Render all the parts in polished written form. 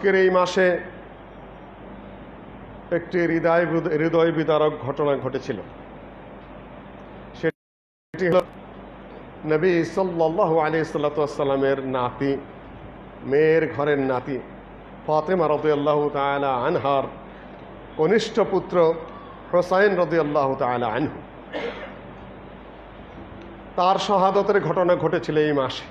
আজকের এই মাসে একটি হৃদয় বিদারক ঘটনা ঘটেছিল। সেটি হল নবী সাল্লাল্লাহু আলাইহি সাল্লামের নাতি, মেয়ের ঘরের নাতি ফাতেমা রাদিয়াল্লাহু তাআলা আনহার কনিষ্ঠ পুত্র হোসাইন রাদিয়াল্লাহু তাআলা আনহু, তার শাহাদাতের ঘটনা ঘটেছিল এই মাসে।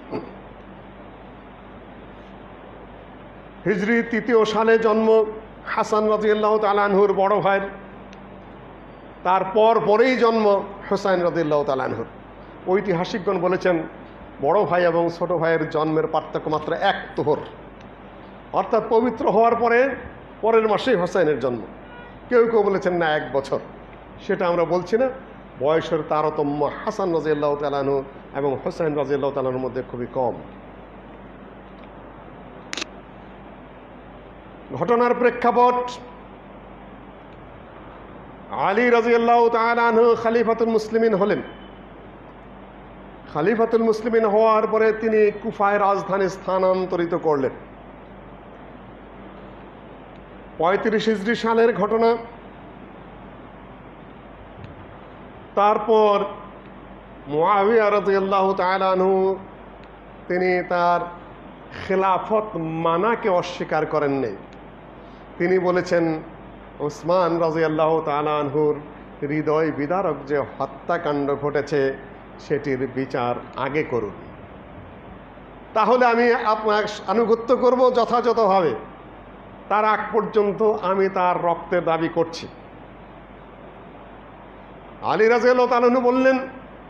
হিজরি ৩য় সালে জন্ম হাসান রাদিয়াল্লাহু তাআলা আনহুর বড় ভাইয়ের, তারপর পরেই জন্ম হোসাইন রাদিয়াল্লাহু তাআলা আনহুর। ঐতিহাসিকগণ বলেছেন বড় ভাই এবং ছোট ভাইয়ের জন্মের পার্থক্য মাত্র 1 তোহর, অর্থাৎ পবিত্র হওয়ার পরের মাসেই হোসাইনের জন্ম। কেউ কেউ বলেছেন না 1 বছর, সেটা আমরা বলছি না। বয়সের তারতম্য হাসান রাদিয়াল্লাহু তাআলা আনহু এবং হোসাইন রাদিয়াল্লাহু তাআলা আনহুর মধ্যে খুবই কম। ঘটনার প্রেক্ষাপট, আলী রাদিয়াল্লাহু তাআলা আনহু খলিফাতুল মুসলিমিন হলেন। খলিফাতুল মুসলিমিন হওয়ার পরে তিনি কুফায় রাজধানী স্থানান্তরিত করলেন। 35 হিজরি সালের ঘটনা। তারপর মুআবিয়া রাদিয়াল্লাহু তাআলা আনহু তিনি তার খেলাফত মানাকে অস্বীকার করেন নাই। তিনি বলেছেন ওসমান রাদিয়াল্লাহু তাআলা আনহুর হৃদয় বিদারক যে হত্যাকাণ্ড ঘটেছে সেটির বিচার আগে করুন, তাহলে আমি আপনার আনুগত্য করব যথাযথভাবে। তার আগ পর্যন্ত আমি তার রক্তের দাবি করছি। আলী রাদিয়াল্লাহু তাআলা আনহু বললেন,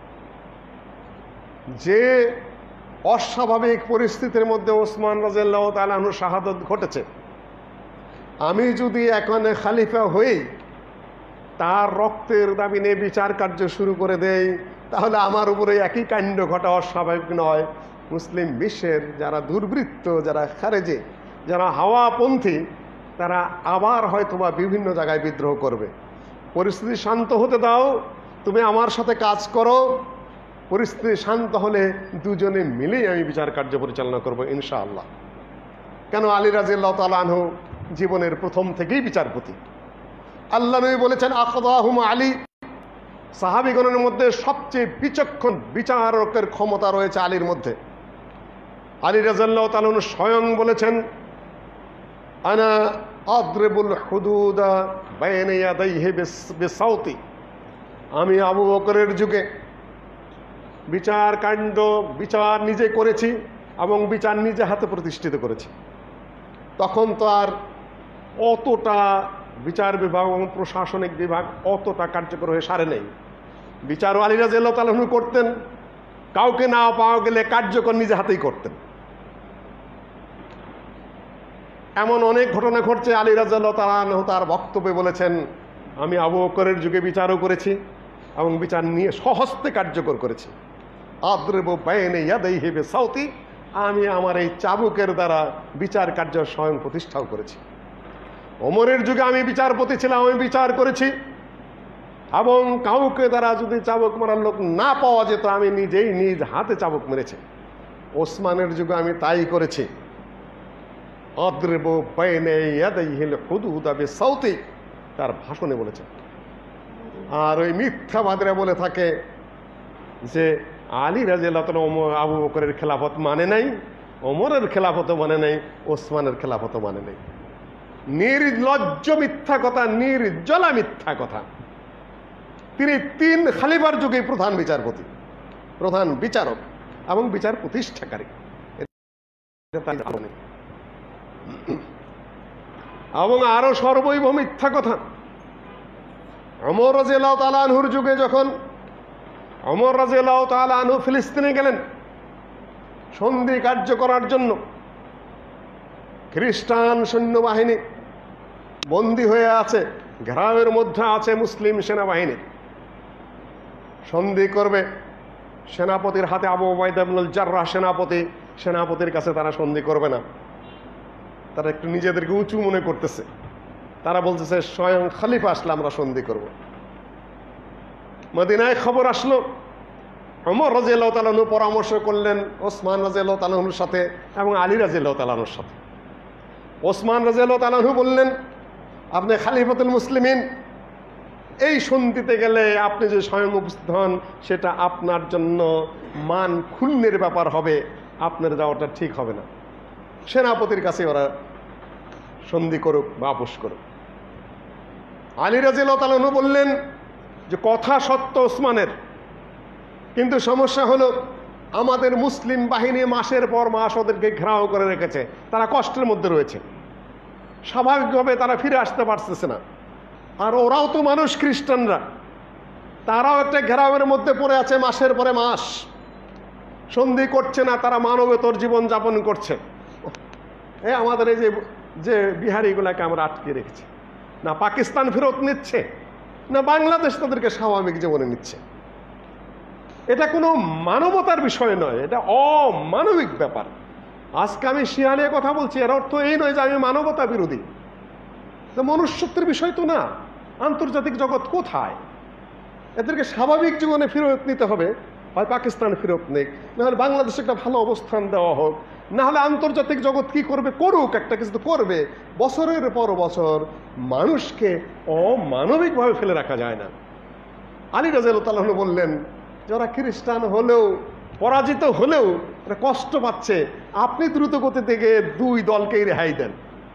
যে অস্বাভাবিক পরিস্থিতির মধ্যে ওসমান রাদিয়াল্লাহু তাআলা আনহুর শাহাদাত ঘটেছে, আমি যদি এখানে খলিফা হই তার রক্তের দাবি নিয়ে বিচার কার্য শুরু করে দেই, তাহলে আমার উপরে একই কাণ্ড ঘটা অস্বাভাবিক নয়। মুসলিম বিশ্বের যারা দুর্বৃত্ত, যারা খারেজি, যারা হাওয়াপন্থী, তারা আবার হয়তোবা বিভিন্ন জায়গায় বিদ্রোহ করবে। পরিস্থিতি শান্ত হতে দাও, তুমি আমার সাথে কাজ করো। পরিস্থিতি শান্ত হলে দুজনে মিলেই আমি বিচার কার্য পরিচালনা করব ইনশাআল্লাহ। কেন, আলী রাদিয়াল্লাহু তাআলা আনহু জীবনের প্রথম থেকেই বিচারপতি। আল্লাহ নবী বলেছেন আখদাহুম আলী, সাহাবীগণের মধ্যে সবচেয়ে বিচক্ষণ বিচারকের ক্ষমতা রয়েছে আলীর মধ্যে। আলী রাদিয়াল্লাহু তাআলা আনহু স্বয়ং বলেছেন, আনা আদরিবুল হুদুদা বাইনা ইয়াদাইহি বিসাউতি, আমি আবু বকরের যুগে বিচার নিজে করেছি এবং বিচার নিজে হাতে প্রতিষ্ঠিত করেছি। তখন তো আর অতটা বিচার বিভাগ এবং প্রশাসনিক বিভাগ অতটা কার্যকর হয়ে সারে নেই। বিচারও আলী রাদিয়াল্লাহু তাআলা আনহু করতেন, কাউকে না পাওয়া গেলে কার্যকর নিজে হাতেই করতেন। এমন অনেক ঘটনা ঘটছে। আলী রাদিয়াল্লাহু তাআলা আনহু তার বক্তব্যে বলেছেন, আমি আবু বকরের যুগে বিচারও করেছি এবং বিচার নিয়ে স্বহস্তে কার্যকর করেছি। আদরিবু বাইনা ইয়াদাইহি বিসাউতি, আমি আমার এই চাবুকের দ্বারা বিচার কার্য স্বয়ং প্রতিষ্ঠাও করেছি। ওমরের যুগে আমি বিচারপতি ছিলাম, আমি বিচার করেছি এবং কাউকে দ্বারা যদি চাবুক মারার লোক না পাওয়া যেত আমি নিজেই নিজ হাতে চাবুক মেরেছি। ওসমানের যুগে আমি তাই করেছি। আদরিবু বাইনা ইয়াদাইহিল হুদুদা বিসাউতি, তার ভাষণে বলেছেন। আর ওই মিথ্যাবাদীরা বলে থাকে যে আলী রাদিয়াল্লাহু তাআলা আবু বকরের খেলাফত মানে নাই, ওমরের খেলাফত মানে নাই, ওসমানের খেলাফত মানে নাই। নির্লজ্জ মিথ্যা কথা, নির্জলা মিথ্যা কথা। তিনি 3 খলিফার যুগে প্রধান বিচারপতি, প্রধান বিচারক এবং বিচার প্রতিষ্ঠাকারী। এবং আরো সর্বৈব মিথ্যা কথা। ওমর রাদিয়াল্লাহু তাআলা আনহুর যুগে যখন ওমর রাদিয়াল্লাহু তাআলা আনহু ফিলিস্তিনে গেলেন সন্ধি কার্য করার জন্য, খ্রিস্টান সৈন্যবাহিনী বন্দী হয়ে আছে, ঘেরাওয়ের মধ্যে আছে মুসলিম সেনাবাহিনী। সন্ধি করবে, সেনাপতির হাতে আবু উবাইদা ইবনুল জাররাহ সেনাপতির কাছে তারা সন্ধি করবে না। তারা একটু নিজেদেরকে উঁচু মনে করতেছে। তারা বলতেছে স্বয়ং খলিফা আসলে আমরা সন্ধি করব। মদিনায় খবর আসলো, ওমর রাদিয়াল্লাহু তাআলা আনহু পরামর্শ করলেন ওসমান রাদিয়াল্লাহু তাআলা আনহুর সাথে এবং আলী রাদিয়াল্লাহু তাআলা আনহুর সাথে। ওসমান রাদিয়াল্লাহু তাআলা আনহু বললেন, আপনি খালিফাতুল মুসলিমিন, এই সন্ধিতে গেলে আপনি যে স্বয়ং উপস্থিত হন সেটা আপনার জন্য মান ক্ষুণ্ণের ব্যাপার হবে, আপনার যাওয়াটা ঠিক হবে না। সেনাপতির কাছে ওরা সন্ধি করুক বা আপোষ করুক। আলী রাদিয়াল্লাহু তাআলা আনহু বললেন যে কথা সত্য ওসমানের, কিন্তু সমস্যা হলো আমাদের মুসলিম বাহিনী মাসের পর মাস ওদেরকে ঘেরাও করে রেখেছে, তারা কষ্টের মধ্যে রয়েছে, স্বাভাবিকভাবে তারা ফিরে আসতে পারতেছে না। আর ওরাও তো মানুষ, খ্রিস্টানরা, তারাও একটা ঘেরাওয়ের মধ্যে পড়ে আছে, মাসের পরে মাস সন্ধি করছে না, তারা মানবেতর জীবন যাপন করছে। আমাদের এই যে বিহারিগুলাকে আমরা আটকে রেখেছি, না পাকিস্তান ফেরত নিচ্ছে না বাংলাদেশ তাদেরকে স্বাভাবিক জীবনে নিচ্ছে। এটা কোনো মানবতার বিষয় নয়, এটা অমানবিক ব্যাপার। আজকে আমি শিয়া নিয়ে কথা বলছি, এর অর্থ এই নয় যে আমি মানবতা বিরোধী। মনুষ্যত্বের বিষয় তো না। আন্তর্জাতিক জগৎ কোথায়? এদেরকে স্বাভাবিক জীবনে ফেরত নিতে হবে, হয় পাকিস্তান ফেরত নিক, নাহলে বাংলাদেশে একটা ভালো অবস্থান দেওয়া হোক, না হলে আন্তর্জাতিক জগৎ কি করবে করুক, একটা কিছু তো করবে। বছরের পর বছর মানুষকে অমানবিকভাবে ফেলে রাখা যায় না। আলী রাদিয়াল্লাহু তাআলা আনহু বললেন, যারা খ্রিস্টান হলেও পরাজিত হলেও কষ্ট পাচ্ছে, আপনি দ্রুত গতি থেকে দুই দলকেই রেহাই দেন।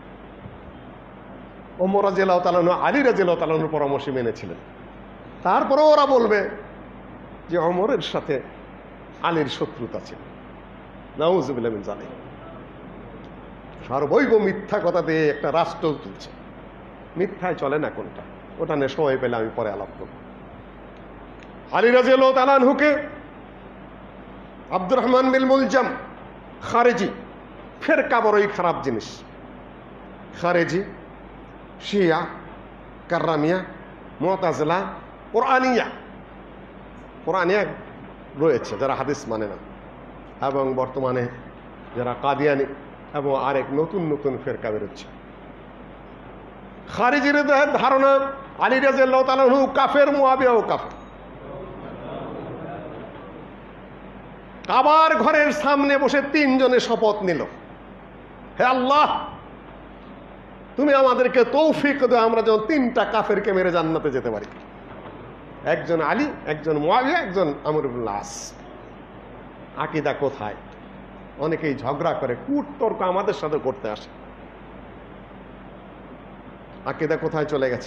ওমর রাদিয়াল্লাহু তাআলা আনহু আলী রাদিয়াল্লাহু তাআলা আনহুর পরামর্শ মেনেছিলেন। তারপরেও ওরা বলবে যে ওমরের সাথে আলীর শত্রুতা ছিল। নাউযুবিল্লাহি মিন যালিক। সর্বৈব মিথ্যা কথা দিয়ে একটা রাষ্ট্র চলছে, মিথ্যায় চলে না কোনটা, ওটা নিয়ে সময় পেলে আমি পরে আলাপ করব। আলী রাদিয়াল্লাহু তাআলা আনহুকে আব্দুর রহমান বিন মুলজাম খারেজি, ফেরকা বড়ই খারাপ জিনিস। খারেজি, শিয়া, কাররামিয়া, মুতাজিলা, কোরআনিয়া রয়েছে যারা হাদিস মানে না, এবং বর্তমানে যারা কাদিয়ানি এবং আরেক নতুন নতুন ফেরকা বেরোচ্ছে। খারিজির ধারণা আলী রাদিয়াল্লাহু তাআলা আনহু কাফের, মুআবিয়াও কাফের। কাবার ঘরের সামনে বসে তিনজনে শপথ নিল, হে আল্লাহ, তুমি আমাদেরকে তৌফিক দাও, আমরা যেন তিনটা কাফেরকে মেরে জান্নাতে যেতে পারি। একজন আলী, একজন মুআবিয়া, একজন আমর ইবনুল আস। আকীদা কোথায়? অনেকেই ঝগড়া করে, কূটতর্ক আমাদের সাথে করতে আসে। আকীদা কোথায় চলে গেছে?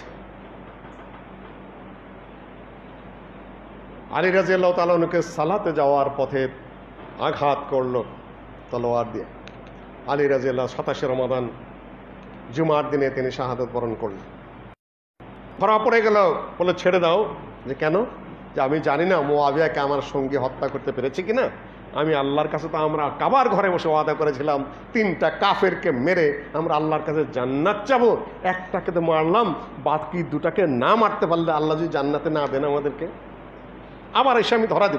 আলী রাদিয়াল্লাহু তাআলা আনহুকে সালাতে যাওয়ার পথে আঘাত করলো তলোয়ার দিয়ে। আলী রাদিয়াল্লাহু 27 রমাদান জুমার দিনে তিনি শাহাদাত বরণ করলেন। ধরা পড়ে গেল, বলে ছেড়ে দাও। যে কেন? যে আমি জানি না মুআবিয়াকে আমার সঙ্গে হত্যা করতে পেরেছি কিনা। আমি আল্লাহর কাছে তো আমরা কাবার ঘরে বসে ওয়াদা করেছিলাম তিনটা কাফেরকে মেরে আমরা আল্লাহর কাছে জান্নাত চাবো। একটাকে তো মারলাম, বাকি দুটাকে না মারতে পারলে আল্লাহ যদি জান্নাতে না দেন আমাদেরকে, আবার এসে আমি ধরা দেব।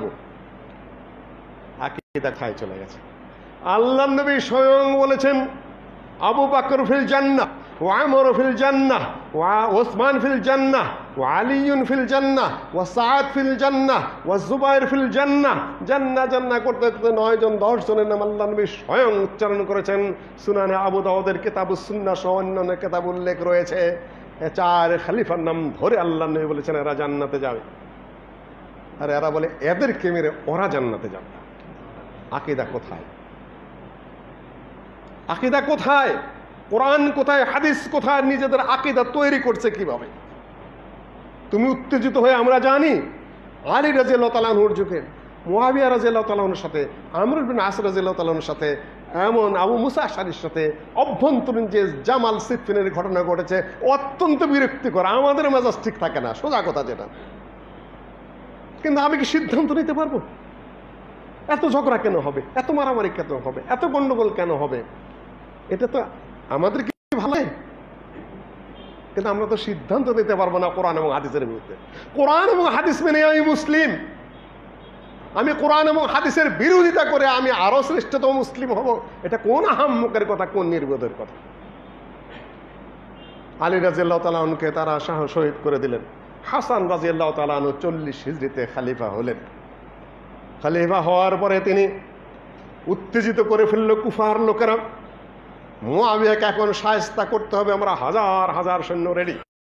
আকীদা খায় চলে গেছে। আল্লাহর নবী স্বয়ং বলেছেন, আবু বকর ফিল জান্নাহ ওয়া উমর ফিল জান্নাহ ওয়া ওসমান ফিল জান্নাহ ওয়া আলীউন ফিল জান্নাহ ওয়া সাআদ ফিল জান্নাহ ওয়া জুবাইর ফিল জান্নাহ। জান্নাহ জান্নাহ করতে করতে 9 জন 10 জনের নাম আল্লাহর নবী স্বয়ং উচ্চারণ করেছেন। সুনানে আবু দাউদের কিতাবুস সুন্নাহ সহ অন্যান্য কিতাব উল্লেখ রয়েছে। 4 খলিফার নাম ধরে আল্লাহর নবী বলেছেন এরা জান্নাতে যাবে। আর এরা বলে এদেরকে মেরে ওরা জান্নাতে যাবে। আকীদা কোথায়? আকীদা কোথায়? কোরআন কোথায়? হাদিস কোথায়? নিজেদের আকীদা তৈরি করছে কিভাবে? তুমি উত্তেজিত হয়ে, আমরা জানি আলী রাদিয়াল্লাহু তাআলা আনহুর যুগে মুআবিয়া রাদিয়াল্লাহু তাআলা আনহুর সাথে, আমর ইবনে আস রাদিয়াল্লাহু তাআলা আনহুর সাথে, এমন আবু মুসা আশআরীর সাথে অভ্যন্তরীণ যে জামাল সিফিনের ঘটনা ঘটেছে, অত্যন্ত বিরক্তিকর। আমাদের মেজাজ ঠিক থাকে না, সোজা কথা যেটা। কিন্তু আমি কি সিদ্ধান্ত নিতে পারবো? এত ঝগড়া কেন হবে? এত মারামারি কেন হবে? এত গন্ডগোল কেন হবে? এটা তো আমাদের কি ভালো, কিন্তু আমরা তো সিদ্ধান্ত নিতে পারবো না কোরআন এবং হাদিসের বিরুদ্ধে। কোরআন এবং হাদিস মেনে আমি মুসলিম, আমি কোরআন এবং হাদিসের বিরোধিতা করে আমি আরো শ্রেষ্ঠতম মুসলিম হব, এটা কোন আহাম্মকের কথা, কোন নির্বোধের কথা? আলী রাদিয়াল্লাহু তাআলা আনহুকে তারা শহীদ করে দিলেন। হাসান রাদিয়াল্লাহু তাআলা আনহু 40 হিজরিতে খলিফা হলেন। খলিফা হওয়ার পরে তিনি উত্তেজিত করে ফেলল কুফার লোকেরা। মুআবিয়াকে এখন শায়েস্তা করতে হবে, আমরা হাজার হাজার সৈন্য রেডি।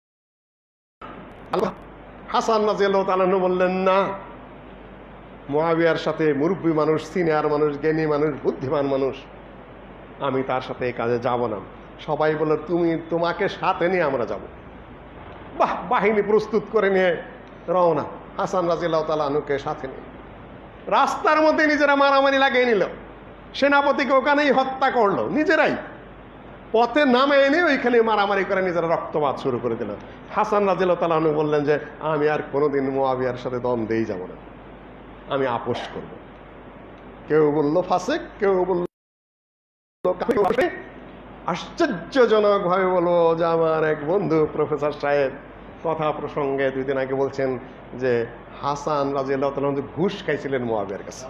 হাসান রাদিয়াল্লাহু তাআলা আনহু বললেন, না, মুআবিয়ার সাথে মুরব্বী মানুষ, সিনিয়র মানুষ, জ্ঞানী মানুষ, বুদ্ধিমান মানুষ, আমি তার সাথে এই কাজে যাব না। সবাই বলল, তোমাকে সাথে নিয়ে আমরা যাব। বাহ, বাহিনী প্রস্তুত করে নিয়ে রওনা। হাসান রাদিয়াল্লাহু তাআলা আনহুকে সাথে নিয়ে রাস্তার মধ্যে নিজেরা মারামারি লাগিয়ে নিল, সেনাপতিকে ওখানেই হত্যা করলো, নিজেরাই পথে নামে এনে ওইখানে মারামারি করে নিজেরা রক্তপাত শুরু করে দিল। হাসান রাদিয়াল্লাহু তাআলা আনহু বললেন যে আমি আর কোনোদিন মুআবিয়ার সাথে দ্বন্দ্বেই যাব না, আমি আপোষ করব। কেউ বলল ফাসিক, কেউ বলল কাফির। আশ্চর্যজনক ভাবে বলবো যে আমার এক বন্ধু প্রফেসর সাহেব কথা প্রসঙ্গে 2 দিন আগে বলছেন যে হাসান রাদিয়াল্লাহু তাআলা আনহু ঘুষ খাইছিলেন মুআবিয়ার কাছে।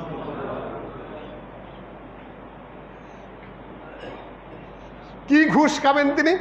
কি ঘুষ খাবেন তিনি?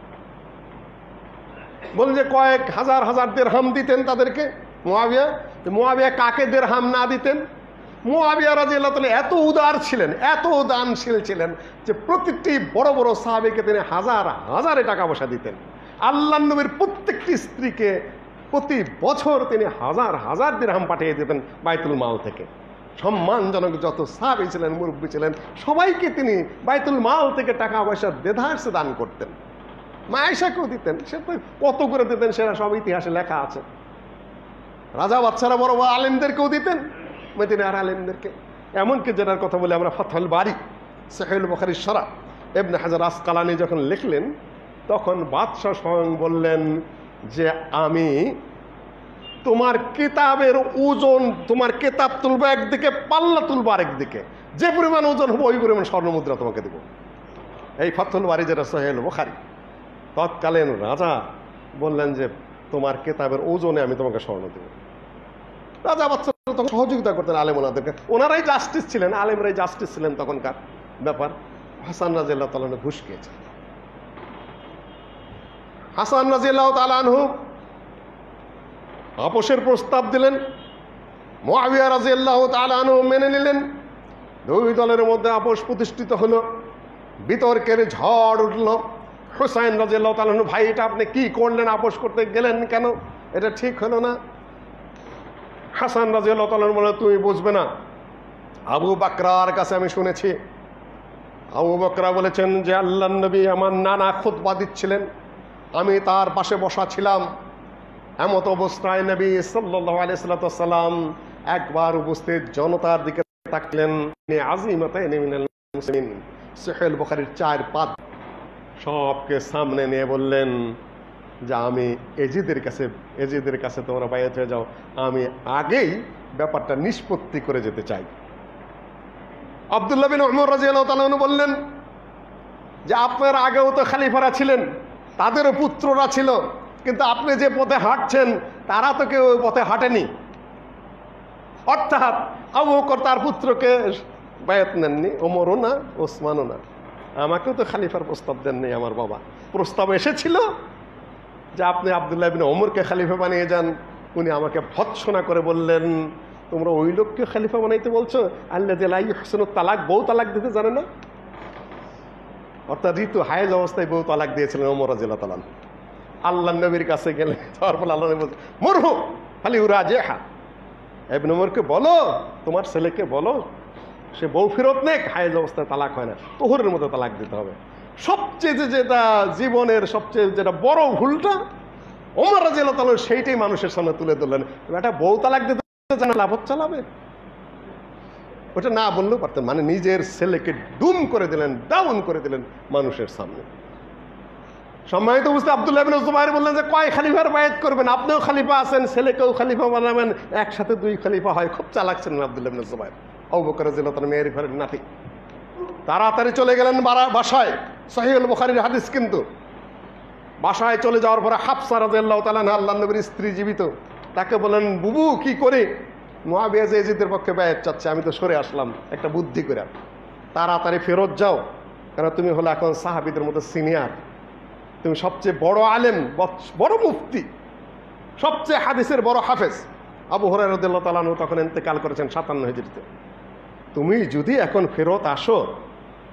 বলেন যে কয়েক হাজার হাজার দিরহাম দিতেন তাদেরকে মুআবিয়া। মুআবিয়া কাকে দিরহাম না দিতেন? মুআবিয়া রাদিয়াল্লাহু তাআলা এত উদার ছিলেন, এত দানশীল ছিলেন যে প্রতিটি বড় বড় সাহাবীকে তিনি হাজার হাজারে টাকা পয়সা দিতেন। আল্লাহর নবীর প্রত্যেকটি স্ত্রীকে প্রতি বছর তিনি হাজার হাজার দিরহাম পাঠিয়ে দিতেন বাইতুল মাল থেকে। সম্মানজনক যত সাহাবী ছিলেন, মুরব্বী ছিলেন, সবাইকে তিনি বাইতুল মাল থেকে টাকা পয়সা দেধারসে দান করতেন। মা আয়েশাকেও দিতেন, সে তো কত করে দিতেন সেটা সব ইতিহাসে লেখা আছে। রাজা বাচ্চারা বড় বড় আলেমদেরকেও দিতেন, মদিনার আলেমদেরকে। এমনকি যেটার কথা বলে আমরা ফাতহুল বারি, সহিহুল বুখারীর শরহ, ইবনে হাজার আসকালানী যখন লিখলেন, তখন বাদশাহ স্বয়ং বললেন যে আমি তোমার কিতাবের ওজন, তোমার কিতাব তুলবো একদিকে, পাল্লা তুলবো আরেকদিকে, যে পরিমাণ ওজন হবে ওই পরিমাণ স্বর্ণমুদ্রা তোমাকে দেবো। এই ফাতহুল বারি যেটা সহিহুল বুখারী। তৎকালীন রাজা বললেন যে তোমার কিতাবের ওজনে আমি তোমাকে স্বর্ণ দেব। রাজা বাচ্চারা তখন সহযোগিতা করতেন আলেম ওনাদেরকে, ওনারাই জাস্টিস ছিলেন, আলেমরাই জাস্টিস ছিলেন তখনকার ব্যাপার। হাসান রাদিয়াল্লাহু তাআলা আনহু ঘুষ খেয়েছে। হাসান রাদিয়াল্লাহু তাআলা আনহু আপোষের প্রস্তাব দিলেন, মুআবিয়া রাদিয়াল্লাহু তাআলা আনহু মেনে নিলেন। 2 দলের মধ্যে আপোষ প্রতিষ্ঠিত হলো, বিতর্কের ঝড় উঠল। হুসাইন রাদিয়াল্লাহু তাআলা আনহু, ভাই এটা আপনি কি করলেন, আপোষ করতে গেলেন কেন, এটা ঠিক হলো না। হাসান রাদিয়াল্লাহু তাআলা আনহু বললেন, তুমি বুঝবে না, আবু বকরার কাছে আমি শুনেছি। আবু বকরা বলেছেন যে আল্লাহর নবী আমার নানা খুতবা দিচ্ছিলেন, আমি তার পাশে বসা ছিলাম। এমত অবস্থায় নবী সাল্লাল্লাহু আলাইহি সাল্লাম একবার উপস্থিত জনতার দিকে তাকালেন। আযীমাতাইন মিনাল মুসলিমিন, সহিহুল বুখারীর 4 পাদ সবকে সামনে নিয়ে বললেন যে আমি এজিদের কাছে তোমরা বাইয়াত হয়ে যাও, আমি আগেই ব্যাপারটা নিষ্পত্তি করে যেতে চাই। আব্দুল্লাহ বিন উমর রাদিয়াল্লাহু তাআলা আনহু বললেন যে আপনার আগেও তো খলিফারা ছিলেন, তাদেরও পুত্ররা ছিল, কিন্তু আপনি যে পথে হাঁটছেন তারা তো কেউ ওই পথে হাঁটেনি। অর্থাৎ আবু বকর তার পুত্রকে বায়াত নেননি, ওমরও না, ওসমানও না, আমাকেও তো খালিফার প্রস্তাব দেননি। আমার বাবা প্রস্তাব এসেছিল যে আপনি আব্দুল্লাহ বিন ওমরকে খালিফা বানিয়ে যান। উনি আমাকে ভৎসনা করে বললেন, তোমরা ওই লোককে খালিফা বানাইতে বলছো আল্লাযী লা ইহসিনু তালাক, বউ তালাক দিতে জানে না। অর্থাৎ ঋতু হায়েজ অবস্থায় বউ তালাক দিয়েছিলেন ওমর রাদিয়াল্লাহু তাআলা। আল্লাহ নবীর কাছে গেলেন, তারপর আল্লাহ নবী বলছেন মুরহু ফালিউরাজিহা, ইবনে ওমরকে বলো, তোমার ছেলেকে বলো সে বউ ফেরত নেক, হায়েজ অবস্থায় তালাক হয় না, তোহরের মতো তালাক দিতে হবে। সবচেয়ে যেটা জীবনের সবচেয়ে যেটা বড় ভুলটা ওমর রাদিয়াল্লাহু তাআলা সেইটাই মানুষের সামনে তুলে ধরলেন। এটা বউ তালাক দিতে জানা লাভত চালাবে, ওটা না বললেও পারতেন। মানে নিজের ছেলেকে ডুম করে দিলেন, ডাউন করে দিলেন মানুষের সামনে। সম্মানিত বুঝতে আব্দুল্লাহ ইবনে জুবাইর বললেন যে কয় খলিফার বায়াত করবেন, আপনিও খলিফা আছেন, ছেলেকেও খলিফা বানাবেন, একসাথে 2 খলিফা হয়। খুব চালাক ছিলেন আব্দুল্লাহ ইবনে জুবাইর। আবু বকর রাদিয়াল্লাহু তাআলা মেয়ের ঘরের নাতি। তাড়াতাড়ি চলে গেলেন বাসায়, সহিহুল বুখারীর হাদিস। কিন্তু বাসায় চলে যাওয়ার পরে হাফসা রাদিয়াল্লাহু তাআলা আল্লাহর নবীর স্ত্রী জীবিত, তাকে বলেন বুবু কি করে, মুআবিয়া ইয়াজিদের পক্ষে বায়াত চাচ্ছে, আমি তো সরে আসলাম, একটা বুদ্ধি করে তাড়াতাড়ি ফেরত যাও, কারণ তুমি হলো এখন সাহাবীদের মধ্যে সিনিয়র, তুমি সবচেয়ে বড় আলেম, বড় মুফতি, সবচেয়ে হাদিসের বড় হাফেজ। আবু হুরায়রা রাদিয়াল্লাহু তাআলা আনহু তখন ইন্তেকাল করেছেন 57 হিজরিতে। তুমি যদি এখন ফেরত আসো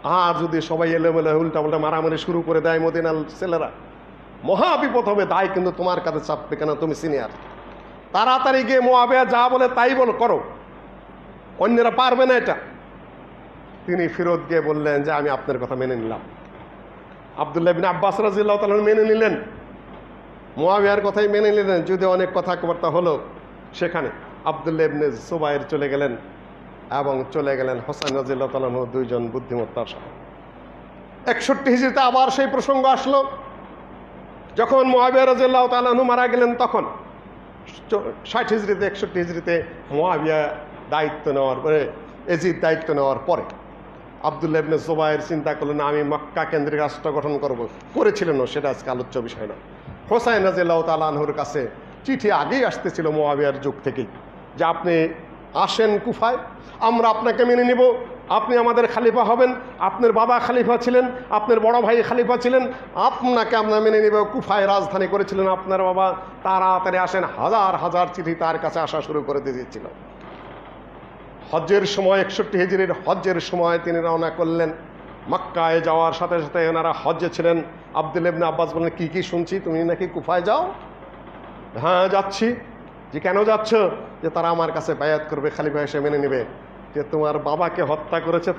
আর যদি সবাই এলোমেলো উল্টাপাল্টা মারামারি শুরু করে দেয় মদিনার ছেলেরা, মহা বিপদ হবে। দায় কিন্তু তোমার কাছে চাপবে, কেন তুমি সিনিয়র। তাড়াতাড়ি গিয়ে মুআবিয়া যা বলে তাই করো, অন্যরা পারবে না এটা। তিনি ফেরত গিয়ে বললেন যে আমি আপনার কথা মেনে নিলাম। আব্দুল্লাহ ইবনে আব্বাস রাদিয়াল্লাহু তাআলা মেনে নিলেন, মুআবিয়ার কথাই মেনে নিলেন। যদি অনেক কথাবার্তা হলো, সেখানে আব্দুল্লাহ ইবনে জুবাইর চলে গেলেন এবং চলে গেলেন হোসেন রাদিয়াল্লাহু তাআলা, দুইজন বুদ্ধিমত্তার সাথে। 61 হিজরিতে আবার সেই প্রসঙ্গ আসলো, যখন মুআবিয়া রাদিয়াল্লাহু তাআলা মারা গেলেন। তখন 60 হিজরিতে 61 হিজরিতে মুআবিয়া দায়িত্ব নেওয়ার পরে, এজিদ দায়িত্ব নেওয়ার পরে আব্দুল্লাহ ইবনে জুবাইর চিন্তা করলেন আমি মক্কা কেন্দ্রিক রাষ্ট্র গঠন করব। করেছিলেন, সেটা আজকে আলোচ্য বিষয় না। হোসাইন রাদিয়াল্লাহু তাআলা আনহুর কাছে চিঠি আগেই আসতেছিল মুআবিয়ার যুগ থেকেই, যে আপনি আসেন কুফায়, আমরা আপনাকে মেনে নিব, আপনি আমাদের খালিফা হবেন, আপনার বাবা খালিফা ছিলেন, আপনার বড় ভাই খালিফা ছিলেন, আপনাকে আমরা মেনে নিব। কুফায় রাজধানী করেছিলেন আপনার বাবা, তাড়াতাড়ি আসেন। হাজার হাজার চিঠি তার কাছে আসা শুরু করে দিয়েছিল। হজ্জের সময় 61 হিজরির হজ্জের সময় তিনি রওনা করলেন। মক্কায় যাওয়ার সাথে সাথে ওনারা হজ্জে ছিলেন। আব্দুল্লাহ ইবনে আব্বাস বললেন, কি কি শুনছি, তুমি নাকি কুফায় যাও? হ্যাঁ যাচ্ছি। যে কেন যাচ্ছ? যে তারা আমার কাছে বায়াত করবে, খালিফা এসে মেনে নেবে। যে তোমার বাবাকে হত্যা করেছে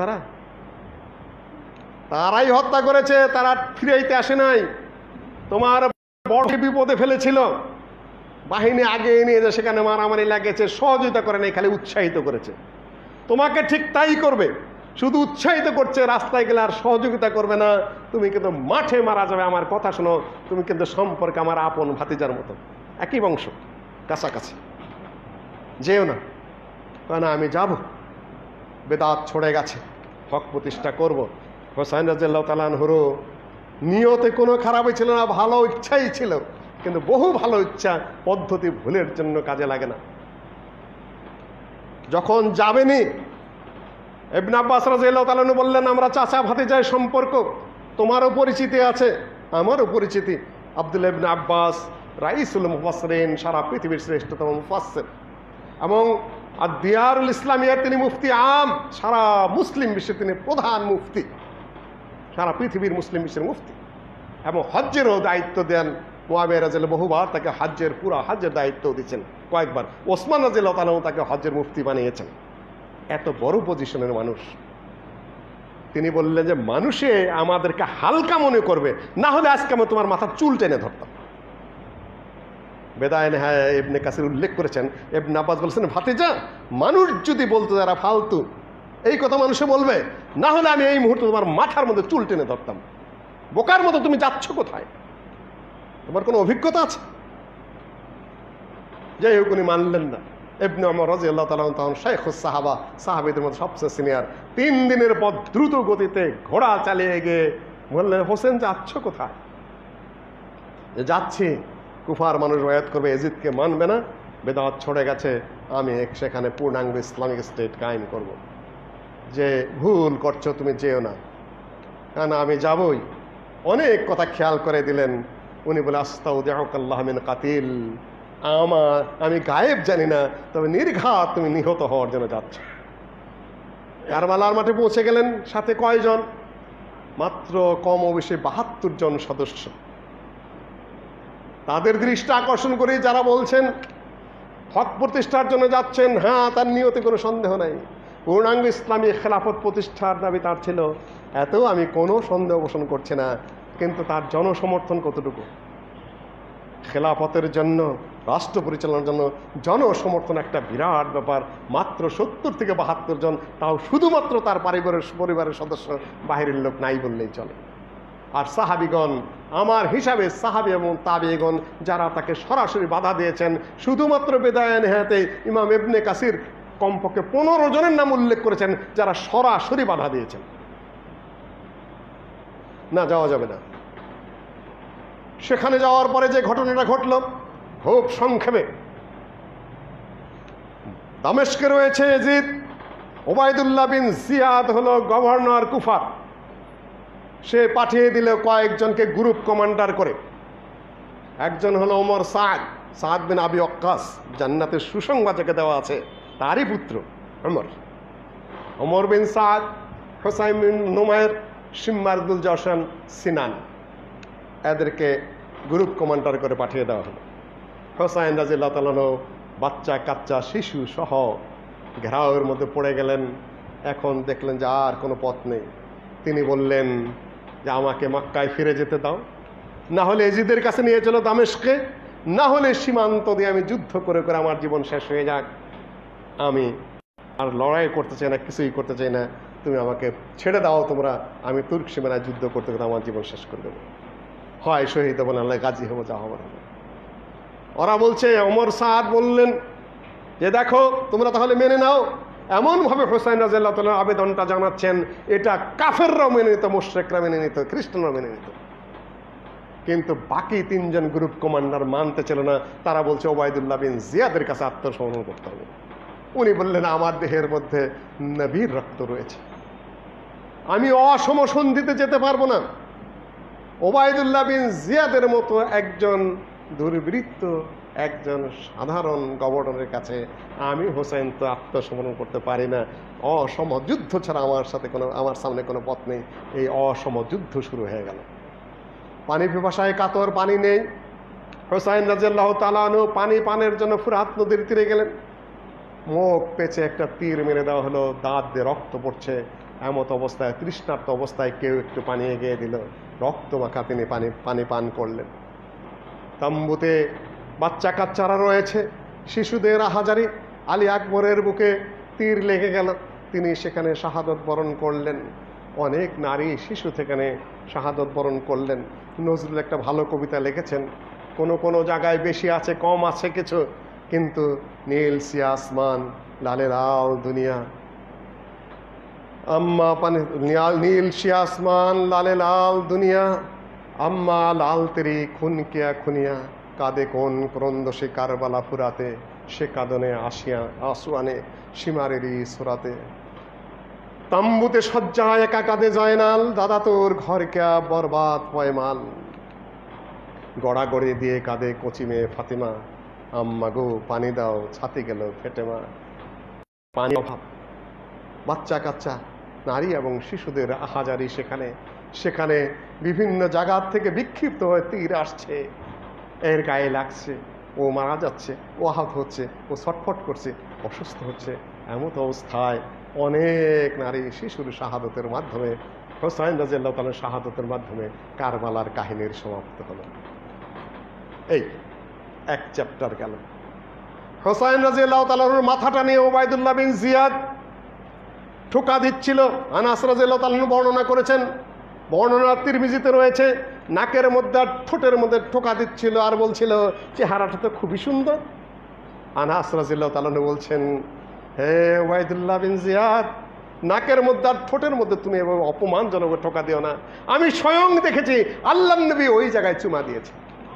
তারাই হত্যা করেছে, তারা ফিরাইতে আসে নাই। তোমার বড় বিপদে ফেলেছিল, বাহিনী আগে নিয়ে যে সেখানে মারামারি লাগেছে, সহযোগিতা করে নাই, খালি উৎসাহিত করেছে। তোমাকে ঠিক তাই করবে, শুধু উৎসাহিত করছে, রাস্তায় গেলে আর সহযোগিতা করবে না। তুমি কিন্তু মাঠে মারা যাবে, আমার কথা শোনো, তুমি কিন্তু সম্পর্কে আমার আপন ভাতিজার মতো, একই বংশ, কাছাকাছি, যেও না। না আমি যাব, বেদাত ছড়ে গেছে, হক প্রতিষ্ঠা করব। হোসাইন রাদিয়াল্লাহু তাআলা আনহুর নিয়তে কোনো খারাপই ছিল না, ভালো ইচ্ছাই ছিল, কিন্তু বহু ভালো ইচ্ছা পদ্ধতি ভুলের জন্য কাজে লাগে না। যখন যাবেনি, ইবনে আব্বাস রাদিয়াল্লাহু তাআলা আনহু বললেন, আমরা চাচা ভাতিজার সম্পর্ক, তোমারও পরিচিতি আছে, আমারও পরিচিতি। আব্দুল্লাহ ইবনে আব্বাস রাইসুল মুফাসসিরিন, সারা পৃথিবীর শ্রেষ্ঠতম মুফাসসির, এবং আর দিয়ারুল ইসলামিয়ার তিনি মুফতি আম, সারা মুসলিম বিশ্বের তিনি প্রধান মুফতি, সারা পৃথিবীর মুসলিম বিশ্বের মুফতি। এবং হজ্জেরও দায়িত্ব দেন মুআবিয়া রাদিয়াল্লাহু, বহুবার তাকে হজ্জের পুরা হজ্জের দায়িত্ব দিয়েছেন, কয়েকবার। ওসমান রাদিয়াল্লাহু তাআলা তাকে হজ্জের মুফতি বানিয়েছেন। এত বড় পজিশনের মানুষ। তিনি বললেন যে মানুষে আমাদেরকে হালকা মনে করবে, না হলে আজকে আমি তোমার মাথার চুল টেনে ধরতাম। বেদায়ে নেহায়া ইবনে কাসির উল্লেখ করেছেন, ইবনে আব্বাস বলেছেন, ভাতিজা, মানুষ যদি বলতো যারা ফালতু, এই কথা মানুষে বলবে, না হলে আমি এই মুহূর্তে তোমার মাথার মধ্যে চুল টেনে ধরতাম। বোকার মতো তুমি যাচ্ছ কোথায়? তোমার কোনো অভিজ্ঞতা আছে? যাই হোক, উনি মানলেন না। ইবনে ওমর রাদিয়াল্লাহু তাআলা তখন শায়খুস সাহাবা, সাহাবীদের মধ্যে সবচেয়ে সিনিয়র। 3 দিনের পর দ্রুত গতিতে ঘোড়া চালিয়ে গিয়ে বললেন, হোসেন যাচ্ছ কোথায়? যাচ্ছি, কুফার মানুষ বায়াত করবে, এজিদকে মানবে না, বেদাত ছড়ে গেছে, আমি সেখানে পূর্ণাঙ্গ ইসলামিক স্টেট কায়েম করব। যে ভুল করছো, তুমি যেও না। না আমি যাবই। অনেক কথা খেয়াল করে দিলেন। উনি বলে, আস্তাউদিউকাল্লাহ মিন কাতিল, আমি গায়েব জানি না, তবে নির্ঘাত তুমি নিহত হওয়ার জন্য যাচ্ছ। কারবালার মাঠে পৌঁছে গেলেন। সাথে কয়জন? মাত্র কম বেশি 72 জন সদস্য। তাদের দৃষ্টি আকর্ষণ করে যারা বলছেন হক প্রতিষ্ঠার জন্য যাচ্ছেন, হ্যাঁ তার নিয়তে কোনো সন্দেহ নাই, পূর্ণাঙ্গ ইসলামী খেলাফত প্রতিষ্ঠার দাবি তার ছিল, এতেও আমি কোনো সন্দেহ পোষণ করছি না। কিন্তু তার জনসমর্থন কতটুকু? খেলাফতের জন্য, রাষ্ট্র পরিচালনার জন্য জনসমর্থন একটা বিরাট ব্যাপার। মাত্র 70 থেকে 72 জন, তাও শুধুমাত্র তার পরিবারের সদস্য, বাহিরের লোক নাই বললেই চলে। আর সাহাবিগণ, আমার হিসাবে সাহাবি এবং তাবিঈগণ যারা তাকে সরাসরি বাধা দিয়েছেন, শুধুমাত্র বেদায়ে নেহায়াতে ইমাম ইবনে কাসির কমপক্ষে 15 জনের নাম উল্লেখ করেছেন যারা সরাসরি বাধা দিয়েছেন। না, যাওয়া যাবে না। সেখানে যাওয়ার পরে যে ঘটনাটা ঘটল, খুব সংক্ষেপে, দামেস্কে রয়েছে এজিদ, ওবায়দুল্লাহ বিন জিয়াদ হলো গভর্নর কুফার। সে পাঠিয়ে দিল কয়েকজনকে গ্রুপ কমান্ডার করে। একজন হলো ওমর সাদ বিন আবি ওয়াক্কাস, জান্নাতের সুসংবাদ যাকে দেওয়া আছে, তারই পুত্র ওমর বিন সাদ। হোসাইন বিন নুমায়ের, সিম্মারদুল জশন, সিনান, এদেরকে গ্রুপ কমান্ডার করে পাঠিয়ে দেওয়া হলো। হোসাইন রাদিয়াল্লাহু তাআলা আনহু বাচ্চা কাচ্চা শিশু সহ ঘেরাওয়ের মধ্যে পড়ে গেলেন। এখন দেখলেন যে আর কোনো পথ নেই। তিনি বললেন যে আমাকে মক্কায় ফিরে যেতে দাও, না হলে এজিদের কাছে নিয়ে চলো দামেস্কে, না হলে সীমান্ত দিয়ে আমি যুদ্ধ করে করে আমার জীবন শেষ হয়ে যাক। আমি আর লড়াই করতে চাই না, কিছুই করতে চাই না, তুমি আমাকে ছেড়ে দাও তোমরা, আমি তুর্ক সীমানায় যুদ্ধ করতে করতে আমার জীবন শেষ করে দেবো, হয় শহীদ হবো না গাজী হবো, যা হবার হবে। ওরা বলছে, ওমর সাদ বললেন যে দেখো তোমরা তাহলে মেনে নাও। এমনভাবে হোসাইন রাদিয়াল্লাহু তাআলা আবেদনটা জানাচ্ছেন, এটা কাফেররাও মেনে নিত, মুশরিকরা মেনে নিত, খ্রিস্টানরাও মেনে নিত। কিন্তু বাকি তিনজন গ্রুপ কমান্ডার মানতে ছিল না। তারা বলছে ওবায়দুল্লাহ বিন জিয়াদের কাছে আত্মসমর্পণ করতে হবে। উনি বললেন আমার দেহের মধ্যে নবীর রক্ত রয়েছে, আমি অসমসন্ধিতে যেতে পারবো না। ওবায়দুল্লাহ বিন জিয়াদের মতো একজন দুর্বৃত্ত, একজন সাধারণ গভর্নরের কাছে আমি হোসেন তো আত্মসমর্পণ করতে পারি না। অসম যুদ্ধ ছাড়া আমার সামনে কোনো পথ নেই। এই অসম যুদ্ধ শুরু হয়ে গেল। পানি পিপাসায় কাতর, পানি নেই। হোসাইন রাদিয়াল্লাহু তাআলা আনহু পানি পানের জন্য ফুরআত নদীর তীরে গেলেন। মুখ পেঁচে একটা তীর মেরে দেওয়া হলো, দাঁত দিয়ে রক্ত পড়ছে। এমত অবস্থায়, তৃষ্ণার্ত অবস্থায় কেউ একটু পানি এগিয়ে দিল, রক্ত মাখা তিনি পানি পান করলেন। তাম্বুতে বাচ্চা কাচ্চারা রয়েছে, শিশুদের আহাজারি। আলী আকবরের বুকে তীর লেগে গেল, তিনি সেখানে শাহাদত বরণ করলেন। অনেক নারী শিশু সেখানে শাহাদত বরণ করলেন। নজরুল একটা ভালো কবিতা লিখেছেন, কোনো জায়গায় বেশি আছে, কম আছে কিছু, কিন্তু নীল সিয়া আসমান, লালে লাল দুনিয়া, আম্মা পানি নীল সিয়া আসমান, লালে লাল দুনিয়া, আম্মা লাল তেরি খুন কিয়া খুনিয়া, কাঁদে কোন ক্রন্দসে কারবালা ফুরাতে, সে কাঁদনে আসু আনে সীমারেরই সুরাতে। তাম্বুতে শয্যায় একা কাঁদে জয়নাল, দাদা তোর ঘর কেয়া বরবাদ পয়মাল, গড়াগড়ি দিয়ে কাঁদে কচি মেয়ে ফাতিমা, আম্মা গো পানি দাও ছাতি গেল ফেটেমা। পানি অভাব, বাচ্চা কাচ্চা, নারী এবং শিশুদের আহাজারি। সেখানে বিভিন্ন জায়গা থেকে বিক্ষিপ্ত হয়ে তীর আসছে, এর গায়ে লাগছে, ও মারা যাচ্ছে, ও আহত হচ্ছে, ও ছটফট করছে, অসুস্থ হচ্ছে। এমত অবস্থায় অনেক নারী শিশুর শাহাদতের মাধ্যমে, হোসাইন রাদিয়াল্লাহু তাআলার শাহাদতের মাধ্যমে কারবালার কাহিনীর সমাপ্ত হলো। এই এক চ্যাপ্টার গেল। হোসাইন রাদিয়াল্লাহু তাআলার মাথাটা নিয়ে ওবায়দুল্লাহ বিন জিয়াদ ঠোকা দিচ্ছিল। আনাস রাদিয়াল্লাহু তাআলা বর্ণনা করেছেন, বর্ণনা তিরমিজিতে রয়েছে, নাকের মধ্যে আর ঠোঁটের মধ্যে ঠোকা দিচ্ছিল আর বলছিল চেহারাটা তো খুবই সুন্দর। আনাস রাদিয়াল্লাহু তাআলা বলছেন, হে ওবায়দুল্লাহ বিন জিয়াদ, নাকের মধ্যে আর ঠোঁটের মধ্যে তুমি এভাবে অপমানজনক ঠোকা দিও না। আমি স্বয়ং দেখেছি আল্লাহর নবী ওই জায়গায় চুমা দিয়েছে।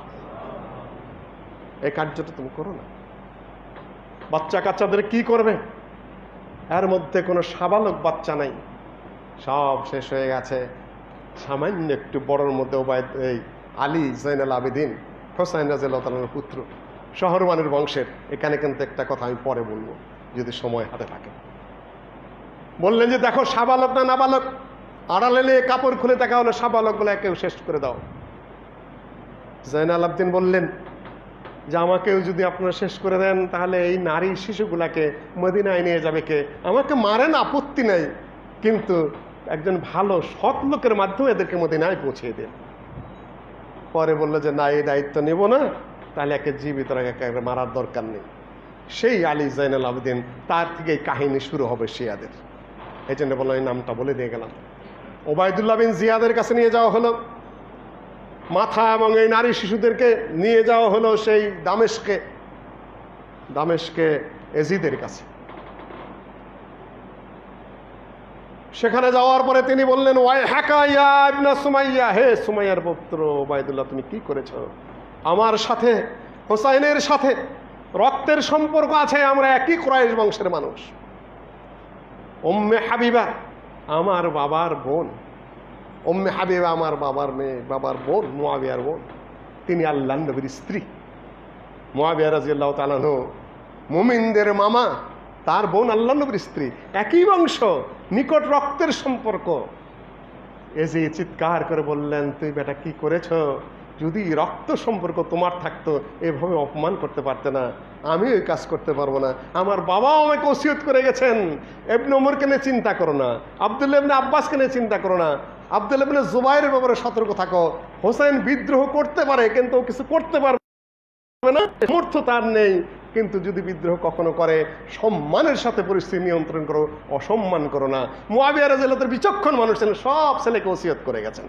এই কার্যটা তুমি করো না। বাচ্চা কাচ্চাদের কি করবে? এর মধ্যে কোনো সাবালক বাচ্চা নাই, সব শেষ হয়ে গেছে। সামান্য একটু বড়র মধ্যে এই আলী জয়নাল আবেদিন হোসাইন রাদিয়াল্লাহু তাআলার পুত্র, শহরমানের বংশের। এখানে কিন্তু একটা কথা আমি পরে বলবো যদি সময় হাতে থাকে। বললেন যে দেখো সাবালক না নাবালক, আড়ালে কাপড় খুলে দেখা হলো সাবালক বলে কেউ শেষ করে দাও। জয়নাল আবেদিন বললেন যে আমাকেও যদি আপনারা শেষ করে দেন তাহলে এই নারী শিশুগুলাকে মদিনায় নিয়ে যাবে কে? আমাকে মারেন, আপত্তি নেই, কিন্তু একজন ভালো সৎ লোকের মাধ্যমে এদেরকে মদিনায় পৌঁছে দেন। পরে বললো যে না, এই দায়িত্ব নেব না, তাহলে একে জীবিত একে মারার দরকার নেই। সেই আলী জয়নাল আবেদিন, তার থেকে এই কাহিনী শুরু হবে শিয়াদের। এই জন্য বললাম, এই নামটা বলে দিয়ে গেলাম। ওবায়দুল্লাহ বিন জিয়াদের কাছে নিয়ে যাওয়া হলো মাথা, এবং এই নারী শিশুদেরকে নিয়ে যাওয়া হলো সেই দামেস্কে এজিদের কাছে। সেখানে যাওয়ার পরে তিনি বললেন, ওয়াই হাকা ইয়া ইবনা সুমাইয়া, হে সুমাইয়ার পুত্র ওবায়দুল্লাহ, তুমি কি করেছ? আমার সাথে, হোসাইনের সাথে রক্তের সম্পর্ক আছে, আমরা একই কুরাইশ বংশের মানুষ। উম্মে হাবিবা আমার বাবার বোন, উম্মে হাবিবা আমার বাবার মেয়ে, বাবার বোন, মুআবিয়ার বোন। তিনি আল্লাহর নবীর স্ত্রী। মুআবিয়া রাদিয়াল্লাহু তাআলা আনহু মুমিনদের মামা, তার বোন আল্লাহর নবীর স্ত্রী, একই বংশ, নিকট রক্তের সম্পর্ক। এজি চিৎকার করে বললেন, তুই বেটা কি করেছ? যদি রক্ত সম্পর্ক তোমার থাকতো এভাবে অপমান করতে পারতে না। আমি ওই কাজ করতে পারবো না। আমার বাবাও আমাকে ওসিয়ত করে গেছেন, ইবনে ওমরকে নিয়ে চিন্তা করো না, আব্দুল্লাহ ইবনে আব্বাসকে নিয়ে চিন্তা করো না, আব্দুল্লাহ ইবনে জুবাইরের ব্যাপারে সতর্ক থাকো। হোসেন বিদ্রোহ করতে পারে কিন্তু ও কিছু করতে পারবে না, সামর্থ্য তার নেই। কিন্তু যদি বিদ্রোহ কখনো করে সম্মানের সাথে পরিস্থিতি নিয়ন্ত্রণ করো, অসম্মান করো না। মুআবিয়া রাদিয়াল্লাহু আনহু বিচক্ষণ মানুষ ছিলেন, সব ছেলেকে ওসিয়ত করে গেছেন,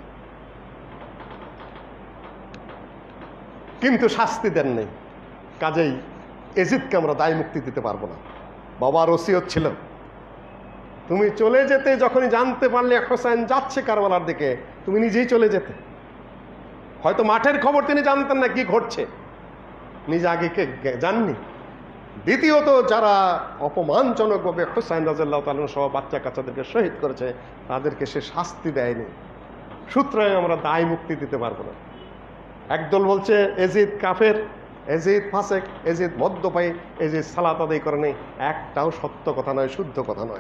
কিন্তু শাস্তি দেন নেই। কাজেই এজিদকে আমরা দায় মুক্তি দিতে পারবো না। বাবার ওসিয়ত ছিল, তুমি চলে যেতে, যখনই জানতে পারলে হোসেন যাচ্ছে কারবালার দিকে, তুমি নিজেই চলে যেতে। হয়তো মাঠের খবর তিনি জানতেন না কি ঘটছে, নিজে আগে কে জাননি। দ্বিতীয়ত, যারা অপমানজনকভাবে হোসেন রাদিয়াল্লাহু তাআলা সহ বাচ্চা কাচ্চাদেরকে শহীদ করেছে তাদেরকে সে শাস্তি দেয়নি। সুতরাং আমরা দায় মুক্তি দিতে পারবো না। একদল বলছে এজিদ কাফের, এজিদ ফাসেক, এজিদ মদ্যপায়ী, এজিদ সালাত আদায় করে নেই। একটাও সত্য কথা নয়, শুদ্ধ কথা নয়।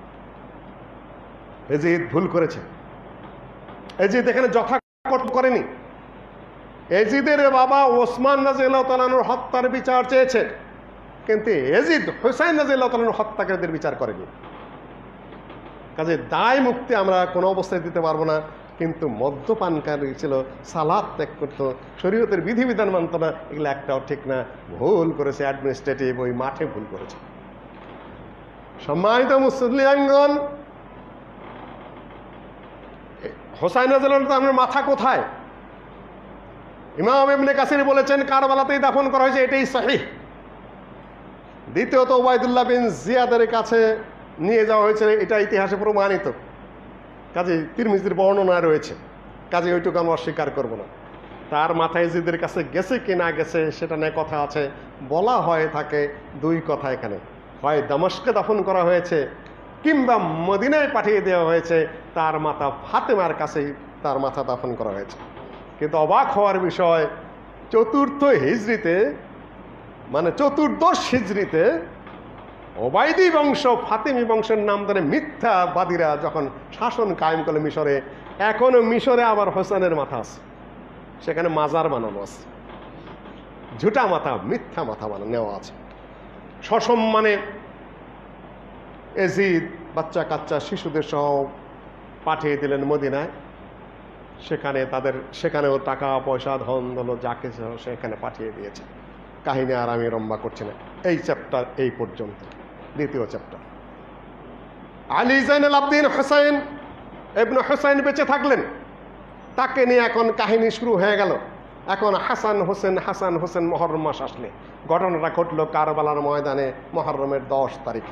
এজিদ ভুল করেছে। এজিদ এখানে যথাকথন করেনি। এজিদের বাবা ওসমান রাদিয়াল্লাহু তাআলা আনহুর হত্যার বিচার চেয়েছে, কিন্তু এজিদ হুসাইন রাদিয়াল্লাহু তাআলা আনহুর হত্যাকারীদের বিচার করেনি। কাজে দায় মুক্তি আমরা কোনো অবস্থায় দিতে পারবো না। কিন্তু মদ্যপানকারী ছিল, সালাত ত্যাগ করতো, শরীয়তের বিধিবিধান মানত না, এগুলো একটাও ঠিক না। ভুল করেছে অ্যাডমিনিস্ট্রেটিভ, ওই মাঠে ভুল করেছে। সম্মানিত মুসলিমগণ, হোসাইন রাদিয়াল্লাহু তাআলার মাথা কোথায়? ইমাম ইবনে কাসির বলেছেন কারবালাতেই দাফন করা হয়েছে, এটাই সহিহ। দ্বিতীয়ত, উবাইদুল্লাহ বিন জিয়াদের কাছে নিয়ে যাওয়া হয়েছে, এটা ইতিহাসে প্রমাণিত। কাজে তিরমিজির বর্ণনা রয়েছে, কাজে ওইটুকু আমরা অস্বীকার করব না। তার মাথা এজিদের কাছে গেছে কি না গেছে সেটা নিয়ে কথা আছে। বলা হয় থাকে দুই কথা এখানে, হয় দামেস্কে দাফন করা হয়েছে কিংবা মদিনায় পাঠিয়ে দেওয়া হয়েছে, তার মাথা ফাতেমার কাছেই তার মাথা দাফন করা হয়েছে। কিন্তু অবাক হওয়ার বিষয়, চতুর্থ হিজরিতে, মানে চতুর্দশ হিজরিতে ওবাইদি বংশ, ফাতিমি বংশের নাম ধরে মিথ্যাবাদীরা যখন শাসন কায়েম করলো মিশরে, এখনো মিশরে আবার হোসেনের মাথা আছে, সেখানে মাজার বানানো আছে, ঝুটা মাথা, মিথ্যা মাথা বানানো নেওয়া আছে। সসম্মানে এজিদ বাচ্চা কাচ্চা শিশুদের সহ পাঠিয়ে দিলেন মদিনায়। সেখানেও টাকা পয়সা ধন দল যা কিছু সেখানে পাঠিয়ে দিয়েছে। কাহিনী আর আমি লম্বা করছি না, এই চ্যাপ্টার এই পর্যন্ত। দ্বিতীয় chapter, Ali Zainul Abidin Hussain ibn Hussain বেঁচে থাকলেন, তাকে নিয়ে এখন কাহিনী শুরু হয়ে গেল। এখন হাসান হোসেন মুহররম মাস আসলে, ঘটনাটা ঘটল কারবালার ময়দানে মুহররমের 10 তারিখ।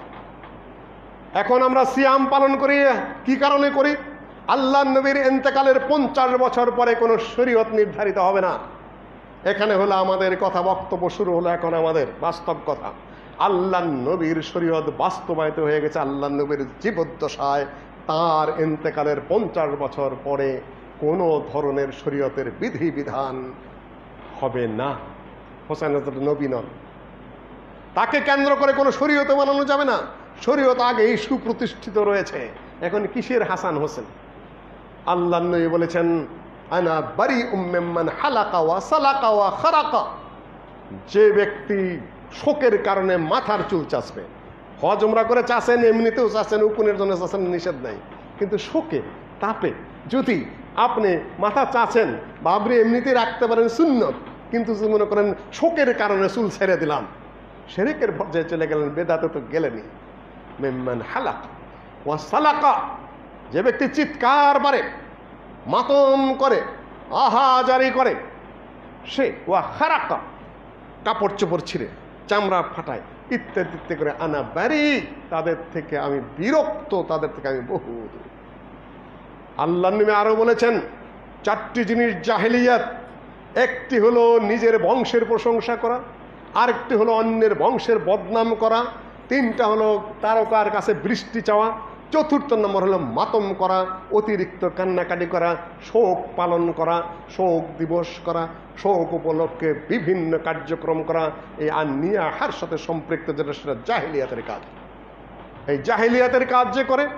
এখন আমরা সিয়াম পালন করি, কি কারণে করি? আল্লাহর নবীর ইন্তেকালের 50 বছর পরে কোনো শরীয়ত নির্ধারিত হবে না। এখানে হলো আমাদের কথা, বক্তব্য শুরু হলো এখন আমাদের বাস্তব কথা। আল্লাহর নবীর শরীয়ত বাস্তবায়িত হয়ে গেছে আল্লাহর নবীর জীবদ্দশায়। তার ইন্তেকালের 50 বছর পরে কোনো ধরনের শরীয়তের বিধিবিধান হবে না। হোসেন নবী নন, তাকে কেন্দ্র করে কোনো শরীয়ত বানানো যাবে না। শরীয়ত আগেই সুপ্রতিষ্ঠিত রয়েছে, এখন কিসের হাসান হোসেন? আল্লাহর নবী বলেছেন, আনা বারিউম মিম্মান হালাকা ওয়া সালাকা ওয়া খারাকা। যে ব্যক্তি শোকের কারণে মাথার চুল চাষবে, হজ উমরা করে চাষেন, এমনিতেও চাষেন, উকুনের জন্য চাষেন, নিষেধ নাই। কিন্তু শোকে তাপে যদি আপনি মাথা চাচেন বা আপনি এমনিতে রাখতে পারেন সুন্নত, কিন্তু যদি মনে করেন শোকের কারণে চুল ছেড়ে দিলাম, শিরকের পর্যায়ে চলে গেলেন, বেদাতে তো গেলেনি। মিম্মান হালাকা ওয়া সালাকা, যে ব্যক্তি চিৎকার মারে, মাতম করে, আহাজারি করে, সে ওয়া খারাকা, কাপড় চোপড় ছিঁড়ে চামড়া ফাটায় ইত্যাদি ইত্যাদি করে, আনা বারি, তাদের থেকে আমি বিরক্ত, তাদের থেকে আমি বহু দূর। আল্লাহর নবী আরো বলেছেন 4টি জিনিস জাহেলিয়াত। একটি হলো নিজের বংশের প্রশংসা করা, আরেকটি হলো অন্যের বংশের বদনাম করা, 3টা হলো তারকার কাছে বৃষ্টি চাওয়া, 4র্থ নম্বর হলো মাতম করা, অতিরিক্ত কান্নাকাটি করা, শোক পালন করা, শোক দিবস করা, শোক উপলক্ষে বিভিন্ন কার্যক্রম করা। এই নিয়াহার সাথে সম্পৃক্ত যেটা, সেটা জাহিলিয়াতের কাজ। এই জাহিলিয়াতের কাজ যে করে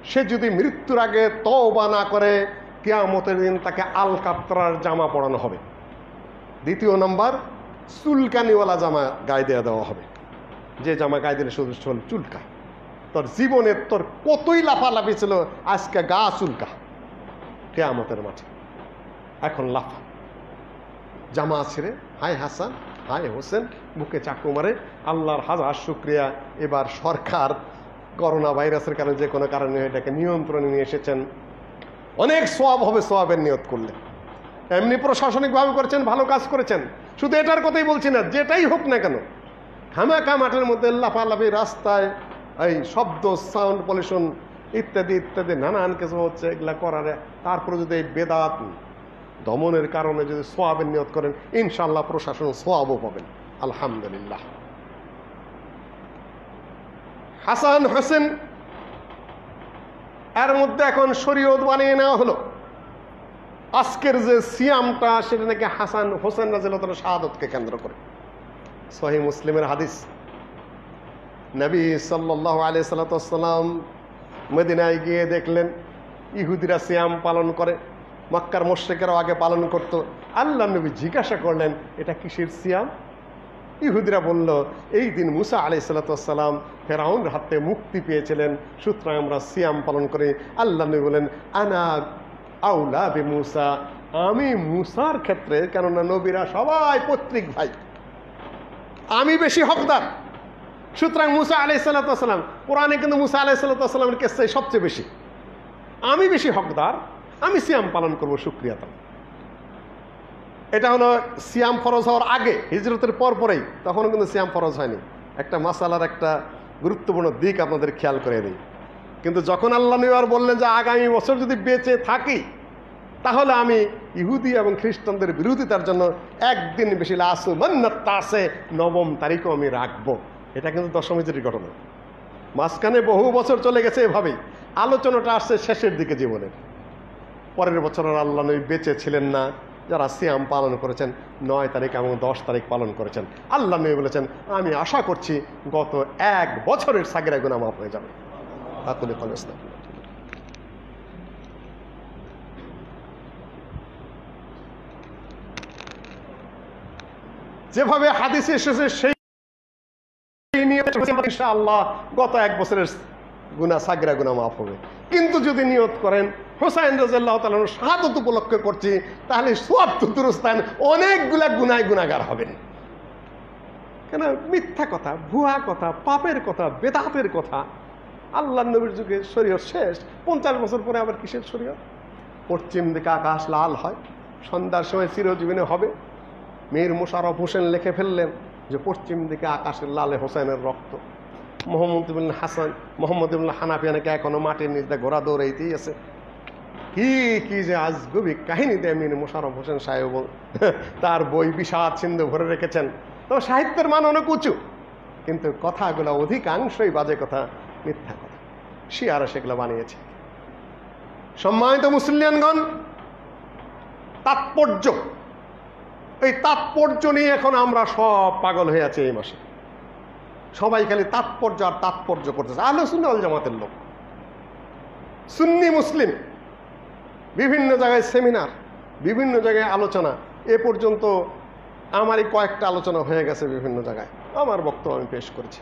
সে যদি মৃত্যুর আগে তওবা না করে কিয়ামতের দিন তাকে আল কাতরার জামা পরানো হবে। দ্বিতীয় নম্বর, চুলকানিওয়ালা জামা গায়ে দেওয়া হবে, যে জামা গায়ে দিলে শুধু চুলকা। তোর জীবনের তোর কতই লাফালাফি ছিল, আজকে গা চুলকা কিয়ামতের মাঠে। এখন লাফা, জামা ছিঁড়ে হায় হাসান হায় হোসেন বুকে চাকু মারে। আল্লাহর হাজার শুকরিয়া, এবার সরকার করোনা ভাইরাসের কারণে যে কোনো কারণে এটাকে নিয়ন্ত্রণে নিয়ে এসেছেন। অনেক সওয়াব হবে সওয়াবের নিয়ত করলে। এমনি প্রশাসনিকভাবে করেছেন, ভালো কাজ করেছেন। শুধু এটার কথাই বলছি না, যেটাই হোক না কেন, খামাকা মাঠের মধ্যে লাফালাফি, রাস্তায় এই শব্দ, সাউন্ড পলিউশন ইত্যাদি ইত্যাদি নানান কিছু হচ্ছে, এগুলা করার তারপরে যদি এই বেদাত দমনের কারণে যদি সওয়াবের নিয়ত করেন, ইনশাআল্লাহ প্রশাসন সওয়াবও পাবেন। আলহামদুলিল্লাহ। হাসান হোসেন এর মধ্যে এখন শরীয়ত বানিয়ে নেওয়া হলো। আজকের যে সিয়ামটা, সেটা নাকি হাসান হোসেন রাদিয়াল্লাহু তাআলা শাহাদাতকে কেন্দ্র করে। সহিহ মুসলিমের হাদিস, নবী সাল্লাল্লাহু আলাইহি সাল্লাম মদিনায় গিয়ে দেখলেন ইহুদিরা সিয়াম পালন করে, মক্কার মুশরিকেরাও আগে পালন করত। আল্লাহ নবী জিজ্ঞাসা করলেন, এটা কিসের সিয়াম? ইহুদিরা বলল, এই দিন মুসা আলাইহিস সালাম ফেরাউনের হাতে মুক্তি পেয়েছিলেন, সুতরাং আমরা সিয়াম পালন করি। আল্লাহ নবী বলেন, আনা আউলা বি মুসা, আমি মুসার ক্ষেত্রে, কেননা নবীরা সবাই পৈতৃক ভাই, আমি বেশি হকদার। সুতরাং মুসা আলাইহিস সালাম, কোরআনে কিন্তু মুসা আলাইহিস সালামের কেসটাই সবচেয়ে বেশি, আমি বেশি হকদার, আমি সিয়াম পালন করবো, শুকরিয়া তার। এটা হলো সিয়াম ফরজ হওয়ার আগে, হিজরতের পরেই, তখনও কিন্তু সিয়াম ফরজ হয়নি। একটা মাসালার একটা গুরুত্বপূর্ণ দিক আপনাদের খেয়াল করে দিই। কিন্তু যখন আল্লাহ নবী বললেন যে আগামী বছর যদি বেঁচে থাকি, তাহলে আমি ইহুদি এবং খ্রিস্টানদের বিরোধিতার জন্য একদিন বেশি আসে 9 তারিখও আমি রাখবো। এটা কিন্তু দশম হিজরির ঘটনা। মাঝখানে বহু বছর চলে গেছে এভাবেই। আলোচনাটা আসছে শেষের দিকে জীবনের। পরের বছর আর আল্লাহ নবী বেঁচে ছিলেন না। যারা সিয়াম পালন করেছেন 9 তারিখ এবং 10 তারিখ পালন করেছেন, আল্লাহ নবী বলেছেন, আমি আশা করছি গত 1 বছরের সাগিরা গুনাহ মাফ হয়ে যাবে। যেভাবে হাদিসে এসেছে সেই ইনশাআল্লাহ গত 1 বছরের গুনাহ, সাগিরা গুনাহ মাফ হবে। কিন্তু যদি নিয়ত করেন হুসাইন রাদিয়াল্লাহু তাআলা শাহাদাত উপলক্ষে করছি, তাহলে সওয়াব তো দুরস্তান, অনেকগুলা গুনাহগার হবেন। কেন? মিথ্যা কথা, ভুয়া কথা, পাপের কথা, বেদাতের কথা। আল্লাহর নবীর যুগে শরীয়ত শেষ, 50 বছর পরে আবার কিসের শরীয়ত? পশ্চিম দিকে আকাশ লাল হয়, সন্ধ্যার সময় চিরজীবনে হবে। মীর মোশাররফ হোসেন লিখে ফেললেন যে পশ্চিম দিকে আকাশের লালে হোসেনের রক্ত। মোহাম্মদ ইবনে হানাফিয়া নাকি এখনো মাটির নিচে ঘোড়া দৌড়াইতেই আছে। কি কি যে আজগুবি কাহিনীতে মীর মোশাররফ হোসেন সাহেব তার বই বিষাদ সিন্ধু ভরে রেখেছেন। তো সাহিত্যের মান অনেক উঁচু, কিন্তু কথাগুলো অধিকাংশই বাজে কথা, মিথ্যা কথা। শিয়ারা সেগুলো বানিয়েছে। সম্মানিত মুসলিয়ানগণ, তাৎপর্য, এই তাৎপর্য নিয়ে এখন আমরা সব পাগল হয়ে আছি। এই মাসে সবাই খালি তাৎপর্য আর তাৎপর্য করতেছে। আহলে সুন্নাহ ওয়াল জামাতের লোক, সুন্নি মুসলিম, বিভিন্ন জায়গায় সেমিনার, বিভিন্ন জায়গায় আলোচনা। এ পর্যন্ত আমারই কয়েকটা আলোচনা হয়ে গেছে বিভিন্ন জায়গায়, আমার বক্তব্য আমি পেশ করেছি।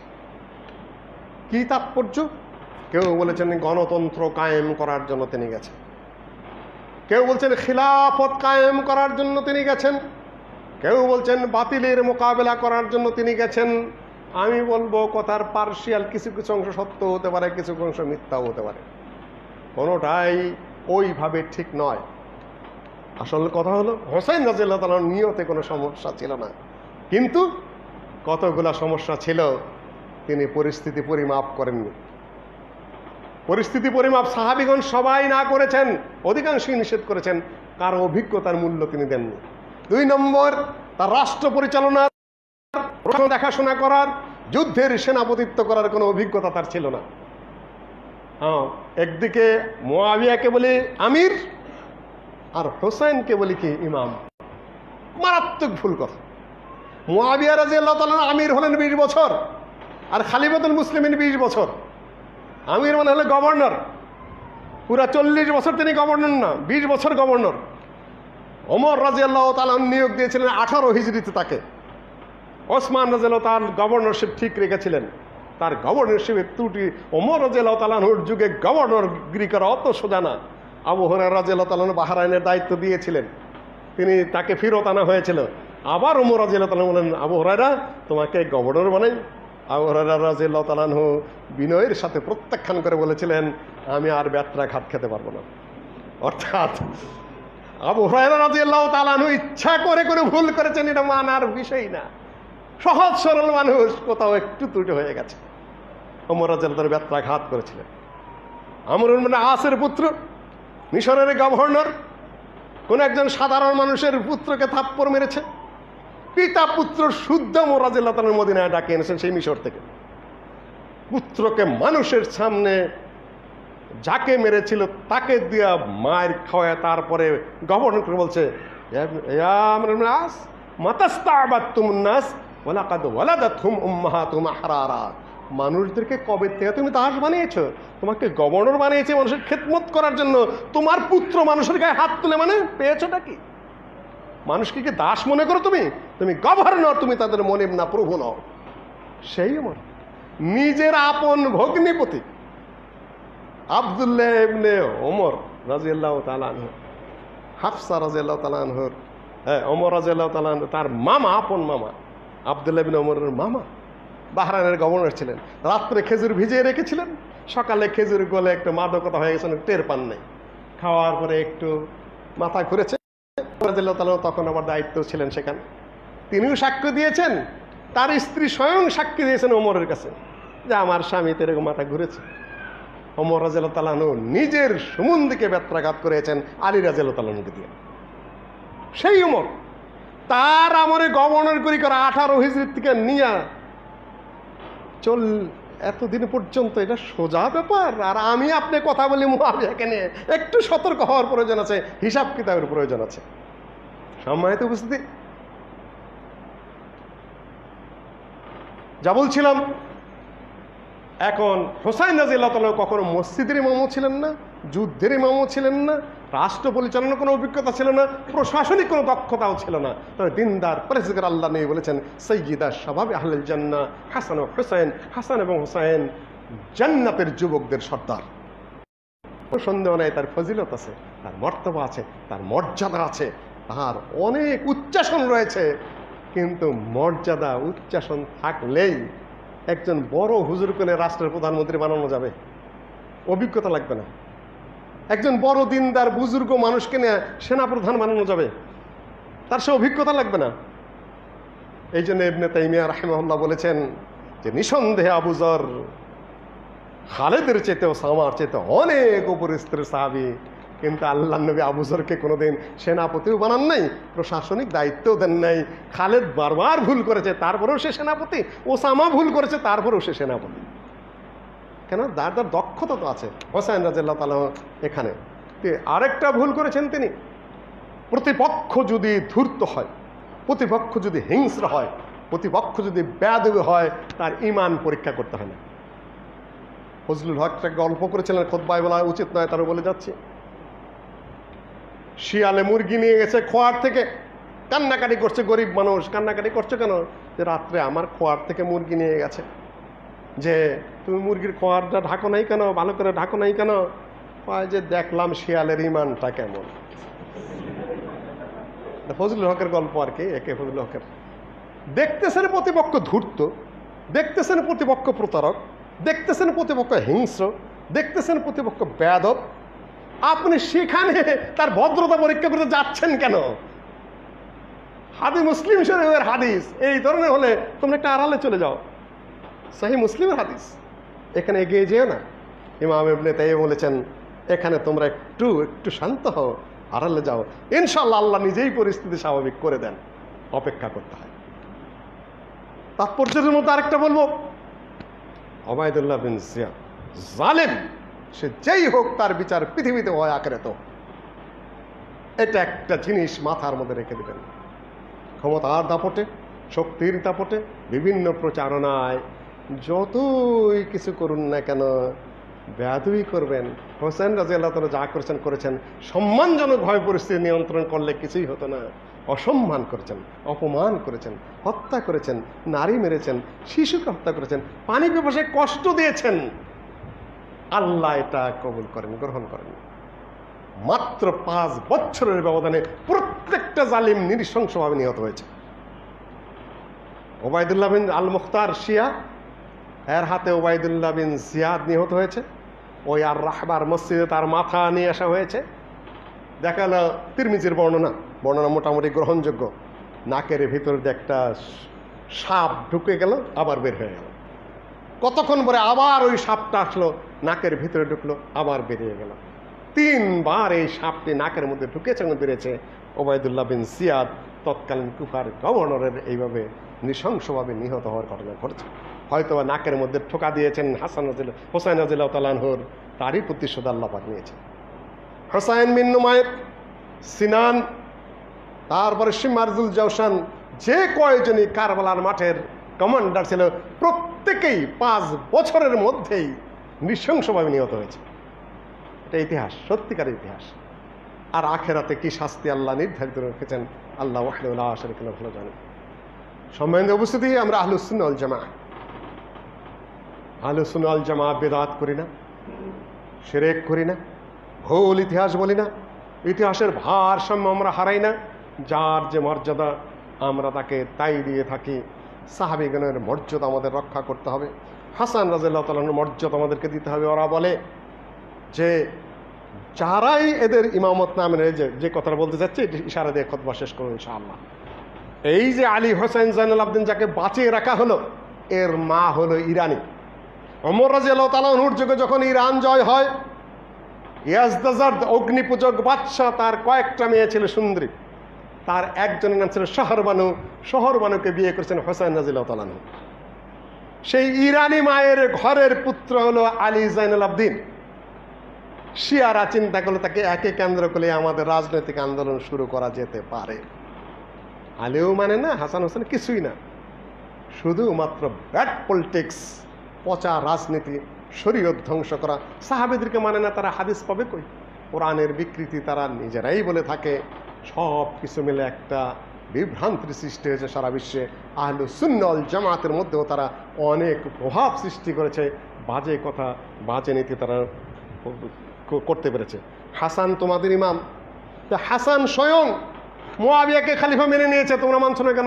কি তাৎপর্য? কেউ বলেছেন গণতন্ত্র কায়েম করার জন্য তিনি গেছেন, কেউ বলছেন খিলাফত কায়েম করার জন্য তিনি গেছেন, কেউ বলছেন বাতিলের মোকাবেলা করার জন্য তিনি গেছেন। আমি বলবো কথার পার্শিয়াল, কিছু কিছু অংশ সত্য হতে পারে, কিছু অংশ মিথ্যাও হতে পারে, কোনোটাই ওইভাবে ঠিক নয়। আসল কথা হলো হোসেন রাদিয়াল্লাহু তাআলার নিয়তে কোনো সমস্যা ছিল না, কিন্তু কতগুলা সমস্যা ছিল, তিনি পরিস্থিতি পরিমাপ করেননি। পরিস্থিতি পরিমাপ সাহাবীগণ সবাই না করেছেন, অধিকাংশই নিষেধ করেছেন, কারো অভিজ্ঞতার মূল্য তিনি দেননি। 2 নম্বর, তার রাষ্ট্র পরিচালনার, দেখাশোনা করার, যুদ্ধের সেনাপতিত্ব করার কোনো অভিজ্ঞতা তার ছিল না। একদিকে মুআবিয়াকে বলে আমির আর হোসেনকে বলি কি ইমাম। মারাত্মক ভুল কথা। মুআবিয়া রাদিয়াল্লাহু তাআলা আমির হলেন 20 বছর, আর খলিফাতুল মুসলিমিন 20 বছর। আমির মানে হলো গভর্নর, পুরা 40 বছর তিনি গভর্নর না, 20 বছর গভর্নর। ওমর রাদিয়াল্লাহু তাআলা নিয়োগ দিয়েছিলেন 18 হিজরিতে তাকে। ওসমান রাদিয়াল্লাহু তাআলা গভর্নরশিপ ঠিক রেখেছিলেন। তার গভর্নরশিপের ত্রুটি, ওমর রাদিয়াল্লাহু তাআলার যুগে গভর্নরগিরি করা অত সোজা না। আবু হুরায়রা রাদিয়াল্লাহু তাআলা বাহরাইনের দায়িত্ব দিয়েছিলেন, তাকে ফেরত আনা হয়েছিল। আবার ওমর রাদিয়াল্লাহু তাআলা বলেন, আবু হুরায়রা তোমাকে গভর্নর বানাই। আবু হুরায়রা রাদিয়াল্লাহু তাআলা বিনয়ের সাথে প্রত্যাখ্যান করে বলেছিলেন, আমি আর ব্যত্রা ঘাত খেতে পারবো না। অর্থাৎ আবু হুরায়রা রাদিয়াল্লাহু তাআলা ইচ্ছা করে করে ভুল করেছেন, এটা মানার বিষয় না। সহজ সরল মানুষ, কোথাও একটু ত্রুটি হয়ে গেছে। ওমর রাদিয়াল্লাহু তাআলা ব্যত্রা ঘাত করেছিলেন। আমর ইবনে আসের পুত্র, মিশরের গভর্নর, কোন একজন সাধারণ মানুষের পুত্রকে থাপ্পড় মেরেছে। পিতা পুত্র শুদ্ধ ওমর রাদিয়াল্লাহু তাআলা মদিনায় ডাকে এনেছেন সেই মিশর থেকে। পুত্রকে মানুষের সামনে যাকে মেরেছিল তাকে দিয়া মায়ের খাওয়ায় তারপরে গভর্নরকে বলছে, মানুষদেরকে কবে থেকে তুমি দাস বানিয়েছ? তোমাকে গভর্নর বানিয়েছে মানুষের খেদমত করার জন্য। তোমার পুত্র মানুষের গায়ে হাত তুলে মানে পেয়েছোটা কি? মানুষকে কি দাস মনে করো তুমি? তুমি গভর্নর, তুমি তাদের মনে না প্রভু নও। সেই ওমর নিজের আপন ভগ্নিপতি আব্দুল্লাহ ইবনে ওমর রাদিয়াল্লাহু তাআলা আনহু, হাফসা রাদিয়াল্লাহু তাআলা আনহুর, ওমর রাদিয়াল্লাহু তাআলা আনহু তার মামা, আপন মামা, আব্দুল্লাহ ইবনে ওমরের মামা বাহরাইনের গভর্নর ছিলেন। রাত্রে খেজুর ভিজিয়ে রেখেছিলেন, সকালে খেজুর গলে একটু মাদকতা হয়ে গেছেন, টের পান নাই। খাওয়ার পরে একটু মাথা ঘুরেছে। তখন আবার দায়িত্ব ছিলেন সেখানে, তিনিও সাক্ষ্য দিয়েছেন। তার স্ত্রী স্বয়ং সাক্ষী দিয়েছেন ওমরের কাছে যে আমার স্বামী তো এরকম মাথা ঘুরেছে। ওমর রাদিয়াল্লাহু তাআলা নিজের সুমন্দিকে ব্যত্রাঘাত করেছেন আলী রাদিয়াল্লাহু তাআলা দিয়ে। সেই ওমর তার আমরে গভর্নর করি করা 18 হিজরি থেকে নিয়ে এতদিন পর্যন্ত, এটা সোজা ব্যাপার। আর আমি আপনি কথা বলি মুআবিয়াকে নিয়ে, একটু সতর্ক হওয়ার প্রয়োজন আছে, হিসাব কিতাবের প্রয়োজন আছে। সম্মানিত উপস্থিতি, যা বলছিলাম, এখন হোসাইন রাদিয়াল্লাহু তাআলা কখনো মসজিদের ইমামও ছিলেন না, যুদ্ধের ইমামও ছিলেন না, রাষ্ট্র পরিচালনার কোনো অভিজ্ঞতা ছিল না, প্রশাসনিক কোনো দক্ষতাও ছিল না। তবে দিনদার পরেজগার আল্লাহ নিয়ে বলেছেন, সাইয়্যিদা শাবাবে আহলিল জান্নাহ হাসান ও হুসাইন, হাসান এবং হুসাইন জান্নাতের যুবকদের সর্দার। সন্দেহ নাই, তার ফজিলত আছে, তার মর্তবা আছে, তার মর্যাদা আছে, তার অনেক উচ্চাসন রয়েছে। কিন্তু মর্যাদা উচ্চাসন থাকলেই একজন বড় হুজুর করে রাষ্ট্রের প্রধানমন্ত্রী বানানো যাবে? অভিজ্ঞতা লাগবে না। একজন বড় দিনদার বুজুর্গ মানুষকে নিয়ে সেনাপ্রধান বানানো যাবে? তার সে অভিজ্ঞতা লাগবে না। এই জন্য ইবনে তাইমিয়া রাহিমাহুল্লাহ বলেছেন যে নিঃসন্দেহে আবু যর খালেদের চেয়ে, ওসামার চেয়ে অনেক উপরস্তরের সাহাবী, কিন্তু আল্লাহর নবী আবু যরকে কোনোদিন সেনাপতিও বানান নাই, প্রশাসনিক দায়িত্বও দেন নাই। খালেদ বারবার ভুল করেছে, তারপরেও সে সেনাপতি। ওসামা ভুল করেছে, তারপরেও সে সেনাপতি। কেন? তার দক্ষতা তো আছে। হোসাইন রাদিয়াল্লাহু তাআলা এখানে আরেকটা ভুল করেছেন তিনি, প্রতিপক্ষ যদি ধূর্ত হয়, প্রতিপক্ষ যদি হিংস্র হয়, প্রতিপক্ষ যদি বেয়াদবি হয়, তার ঈমান পরীক্ষা করতে হয় না। ফজলুল হক একটা গল্প করেছিলেন, খুতবায় বলা উচিত নয়, তারও বলে যাচ্ছি। শিয়ালে মুরগি নিয়ে গেছে খোয়ার থেকে, কান্নাকাটি করছে গরিব মানুষ। কান্নাকাটি করছে কেন? যে রাত্রে আমার খোয়ার থেকে মুরগি নিয়ে গেছে। যে তুমি মুরগির খোয়ারটা ঢাকো নাই কেন, ভালো করে ঢাকো নাই কেন? যে দেখলাম শিয়ালের ইমানটা কেমন। ফজলুল হকের গল্প আর কি, একে ফজলুল হকের। দেখতেছেন প্রতিপক্ষ ধূর্ত, দেখতেছেন প্রতিপক্ষ প্রতারক, দেখতেছেন প্রতিপক্ষ হিংস্র, দেখতেছেন প্রতিপক্ষ বেয়াদব, আপনি সেখানে তার ভদ্রতা পরীক্ষা করতে যাচ্ছেন কেন? হাদিস মুসলিম শরীফের হাদিস এই ধরনের হলে তোমরা একটা আড়ালে চলে যাও। সহিহ মুসলিমের হাদিস, এখানে এগিয়ে যেও না। ইমাম ইবনে তাইমিয়া বলেছেন, এখানে তোমরা একটু শান্ত হও, আড়ালে যাও, ইনশাআল্লাহ আল্লাহ নিজেই পরিস্থিতি স্বাভাবিক করে দেন। অপেক্ষা করতে হয়। তাৎপর্যের মধ্যে আরেকটা বলবো, ওবায়দুল্লাহ বিন জিয়াদ জালেম, সে যেই হোক তার বিচার পৃথিবীতে হয় আখিরাতেও। এটা একটা জিনিস মাথার মধ্যে রেখে দেবেন। ক্ষমতার দাপটে, শক্তির দাপটে, বিভিন্ন প্রচারণায় যতই কিছু করুন না কেন, বেয়াদবি করবেন। হোসেন রাদিয়াল্লাহু তাআলা যা করেছেন করেছেন, সম্মানজনকভাবে পরিস্থিতি নিয়ন্ত্রণ করলে কিছুই হতো না। অসম্মান করেছেন, অপমান করেছেন, হত্যা করেছেন, নারী মেরেছেন, শিশুকে হত্যা করেছেন, পানি পিপাসায় কষ্ট দিয়েছেন। আল্লাহ এটা কবুল করেন, গ্রহণ করেন। মাত্র 5 বছরের ব্যবধানে প্রত্যেকটা জালিম নৃশংসভাবে নিহত হয়েছে। ওবায়দুল্লাহ বিন আল মুখতার শিয়া, এর হাতে ওবায়দুল্লাহ বিন জিয়াদ নিহত হয়েছে। ওই আর রাহবার মসজিদে তার মাথা নিয়ে আসা হয়েছে। দেখা গেল তিরমিজির বর্ণনা মোটামুটি গ্রহণযোগ্য। নাকের ভিতর দিয়ে একটা সাপ ঢুকে গেল, আবার বের হয়ে গেল। কতক্ষণ পরে আবার ওই সাপটা আসলো, নাকের ভিতরে ঢুকলো, আবার বেরিয়ে গেল। 3 বার এই সাপটি নাকের মধ্যে ঢুকেছে এবং বেরিয়েছে। ওবায়দুল্লাহ বিন জিয়াদ তৎকালীন কুফার গভর্নরের এইভাবে নৃশংসভাবে নিহত হওয়ার ঘটনা ঘটেছে। হয়তো নাকের মধ্যে ঠোকা দিয়েছেন হোসাইন রাদিয়াল্লাহু তাআলা আনহুর, তারই প্রতিশোধ আল্লাহ পাক নিয়েছে। হোসাইন বিন নুমাইর, সিনান, তারপরে শিমারজুল জাওশান, যে কয়জনই কারবালার মাঠের কমান্ডার ছিল, প্রত্যেকেই 5 বছরের মধ্যেই নৃশংসভাবে নিহত হয়েছে। এটা ইতিহাস, সত্যিকার ইতিহাস। আর আখেরাতে কি শাস্তি আল্লাহ নির্ধারিত রেখেছেন আল্লাহ ওয়াহদাহু লা শারীকা লাহু ভালো জানেন। সম্মানিত উপস্থিতি, আমরা আহলুস সুন্নাহ ওয়াল জামাআহ। আহলুস সুন্নাহ ওয়াল জামাআহ বেদাত করি না, শিরক করি না, ভুল ইতিহাস বলি না, ইতিহাসের ভারসাম্য আমরা হারাই না। যার যে মর্যাদা আমরা তাকে তাই দিয়ে থাকি। সাহাবীগণের মর্যাদা আমাদের রক্ষা করতে হবে। হাসান রাদিয়াল্লাহু তাআলার মর্যাদা আমাদেরকে দিতে হবে। ওরা বলে যে যারাই এদের ইমামত না মেনে, যে কথাটা বলতে যাচ্ছে ইশারা দিয়ে খুতবা শেষ করুন ইনশাআল্লাহ। এই যে আলী হোসেন জাইনুল আবদিন যাকে বাঁচিয়ে রাখা হলো, এর মা হলো ইরানি। ওমর রাদিয়াল্লাহু তাআলা আনহুর যুগে যখন ইরান জয় হয়, ইয়াজদাজাদ অগ্নিপূজক বাদশাহ, তার কয়েকটা মেয়ে ছিল সুন্দরী। তার একজনের নাম ছিল শহরবানু। শহরবানুকে বিয়ে করেছেন হোসেন রাদিয়াল্লাহু তাআলা আনহু। সেই ইরানি মায়ের ঘরের পুত্র হলো আলী জাইনুল আবদিন। শিয়ারা চিন্তা করলো তাকে একে কেন্দ্র করে আমাদের রাজনৈতিক আন্দোলন শুরু করা যেতে পারে। আলীও মানে না, হাসান হোসেন কিছুই না, শুধুমাত্র ব্যাড পলিটিক্স, পচা রাজনীতি, শরীয়ত ধ্বংস করা। সাহাবীদেরকে মানে না, তারা হাদিস পাবে কই? কোরআনের বিকৃতি তারা নিজেরাই বলে থাকে। সব কিছু মিলে একটা বিভ্রান্তির সৃষ্টি হয়েছে সারা বিশ্বে। আহলুস সুন্নাহ ওয়াল জামাতের মধ্যেও তারা অনেক প্রভাব সৃষ্টি করেছে। বাজে কথা, বাজে নীতি তারা করতে পেরেছে। হাসান তোমাদের ইমাম, তা হাসান স্বয়ং মুআবিয়াকে খলিফা মেনে নিয়েছে, তোমরা মানছো না কেন?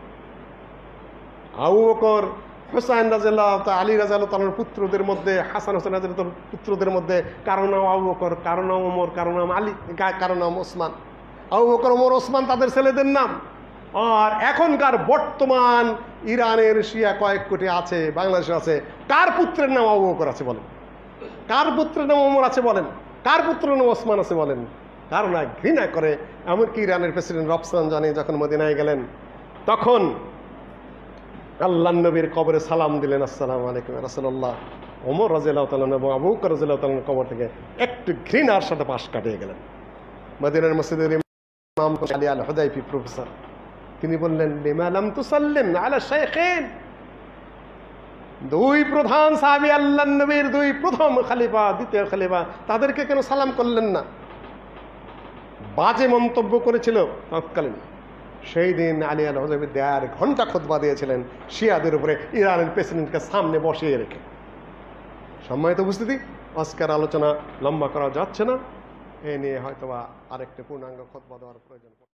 আবু বকর, হুসাইন রাদিয়াল্লাহু তাআলা, আলী রাদিয়াল্লাহু তাআলার পুত্রদের মধ্যে, হাসান হোসেন রাদিয়াল্লাহু তাআলার পুত্রদের মধ্যে কারো নাম আবু বকর, কারো নাম ওমর, কারো নাম আলী, কারো নাম ওসমান। আবু বকর, ওমর, ওসমান তাদের ছেলেদের নাম। আর এখনকার বর্তমান ইরানের শিয়া কয়েক কোটি আছে, বাংলাদেশে আছে, কার পুত্রের নাম আবু বকর আছে বলেন? কার পুত্রের নাম ওমর আছে বলেন? কার পুত্রের নাম ওসমান আছে বলেন? কারণ ঘৃণা করে। এমনকি ইরানের প্রেসিডেন্ট রফসানজানি যখন মদিনায় গেলেন, তখন আল্লাহর নবীর কবরে সালাম দিলেন, আসসালামু আলাইকুম ইয়া রাসূলুল্লাহ। ওমর রাদিয়াল্লাহু তাআলা এবং আবু বকর রাদিয়াল্লাহু তাআলার কবর থেকে একটু ঘৃণার সাথে পাশ কাটিয়ে গেলেন। মদিনার মসজিদের ইমাম আলী আল হুদাইফি প্রফেসর, তিনি বললেন, লিমা লাম তুসাল্লিম আলা শাইখাইন। 2 প্রধান সাহাবী, আল্লাহর নবীর 2 প্রথম খলিফা, দ্বিতীয় খলিফা, তাদেরকে কেন সালাম করলেন না? বাজে মন্তব্য করেছিল তৎকালীন। সেই দিন আলী আল হুদাইফি 1.5 ঘন্টা খুতবা দিয়েছিলেন শিয়াদের উপরে, ইরানের প্রেসিডেন্টকে সামনে বসিয়ে রেখে। সম্মানিত উপস্থিতি, আজকের আলোচনা লম্বা করা যাচ্ছে না, এ নিয়ে হয়তোবা আরেকটা পূর্ণাঙ্গ খুতবা দেওয়ার প্রয়োজন।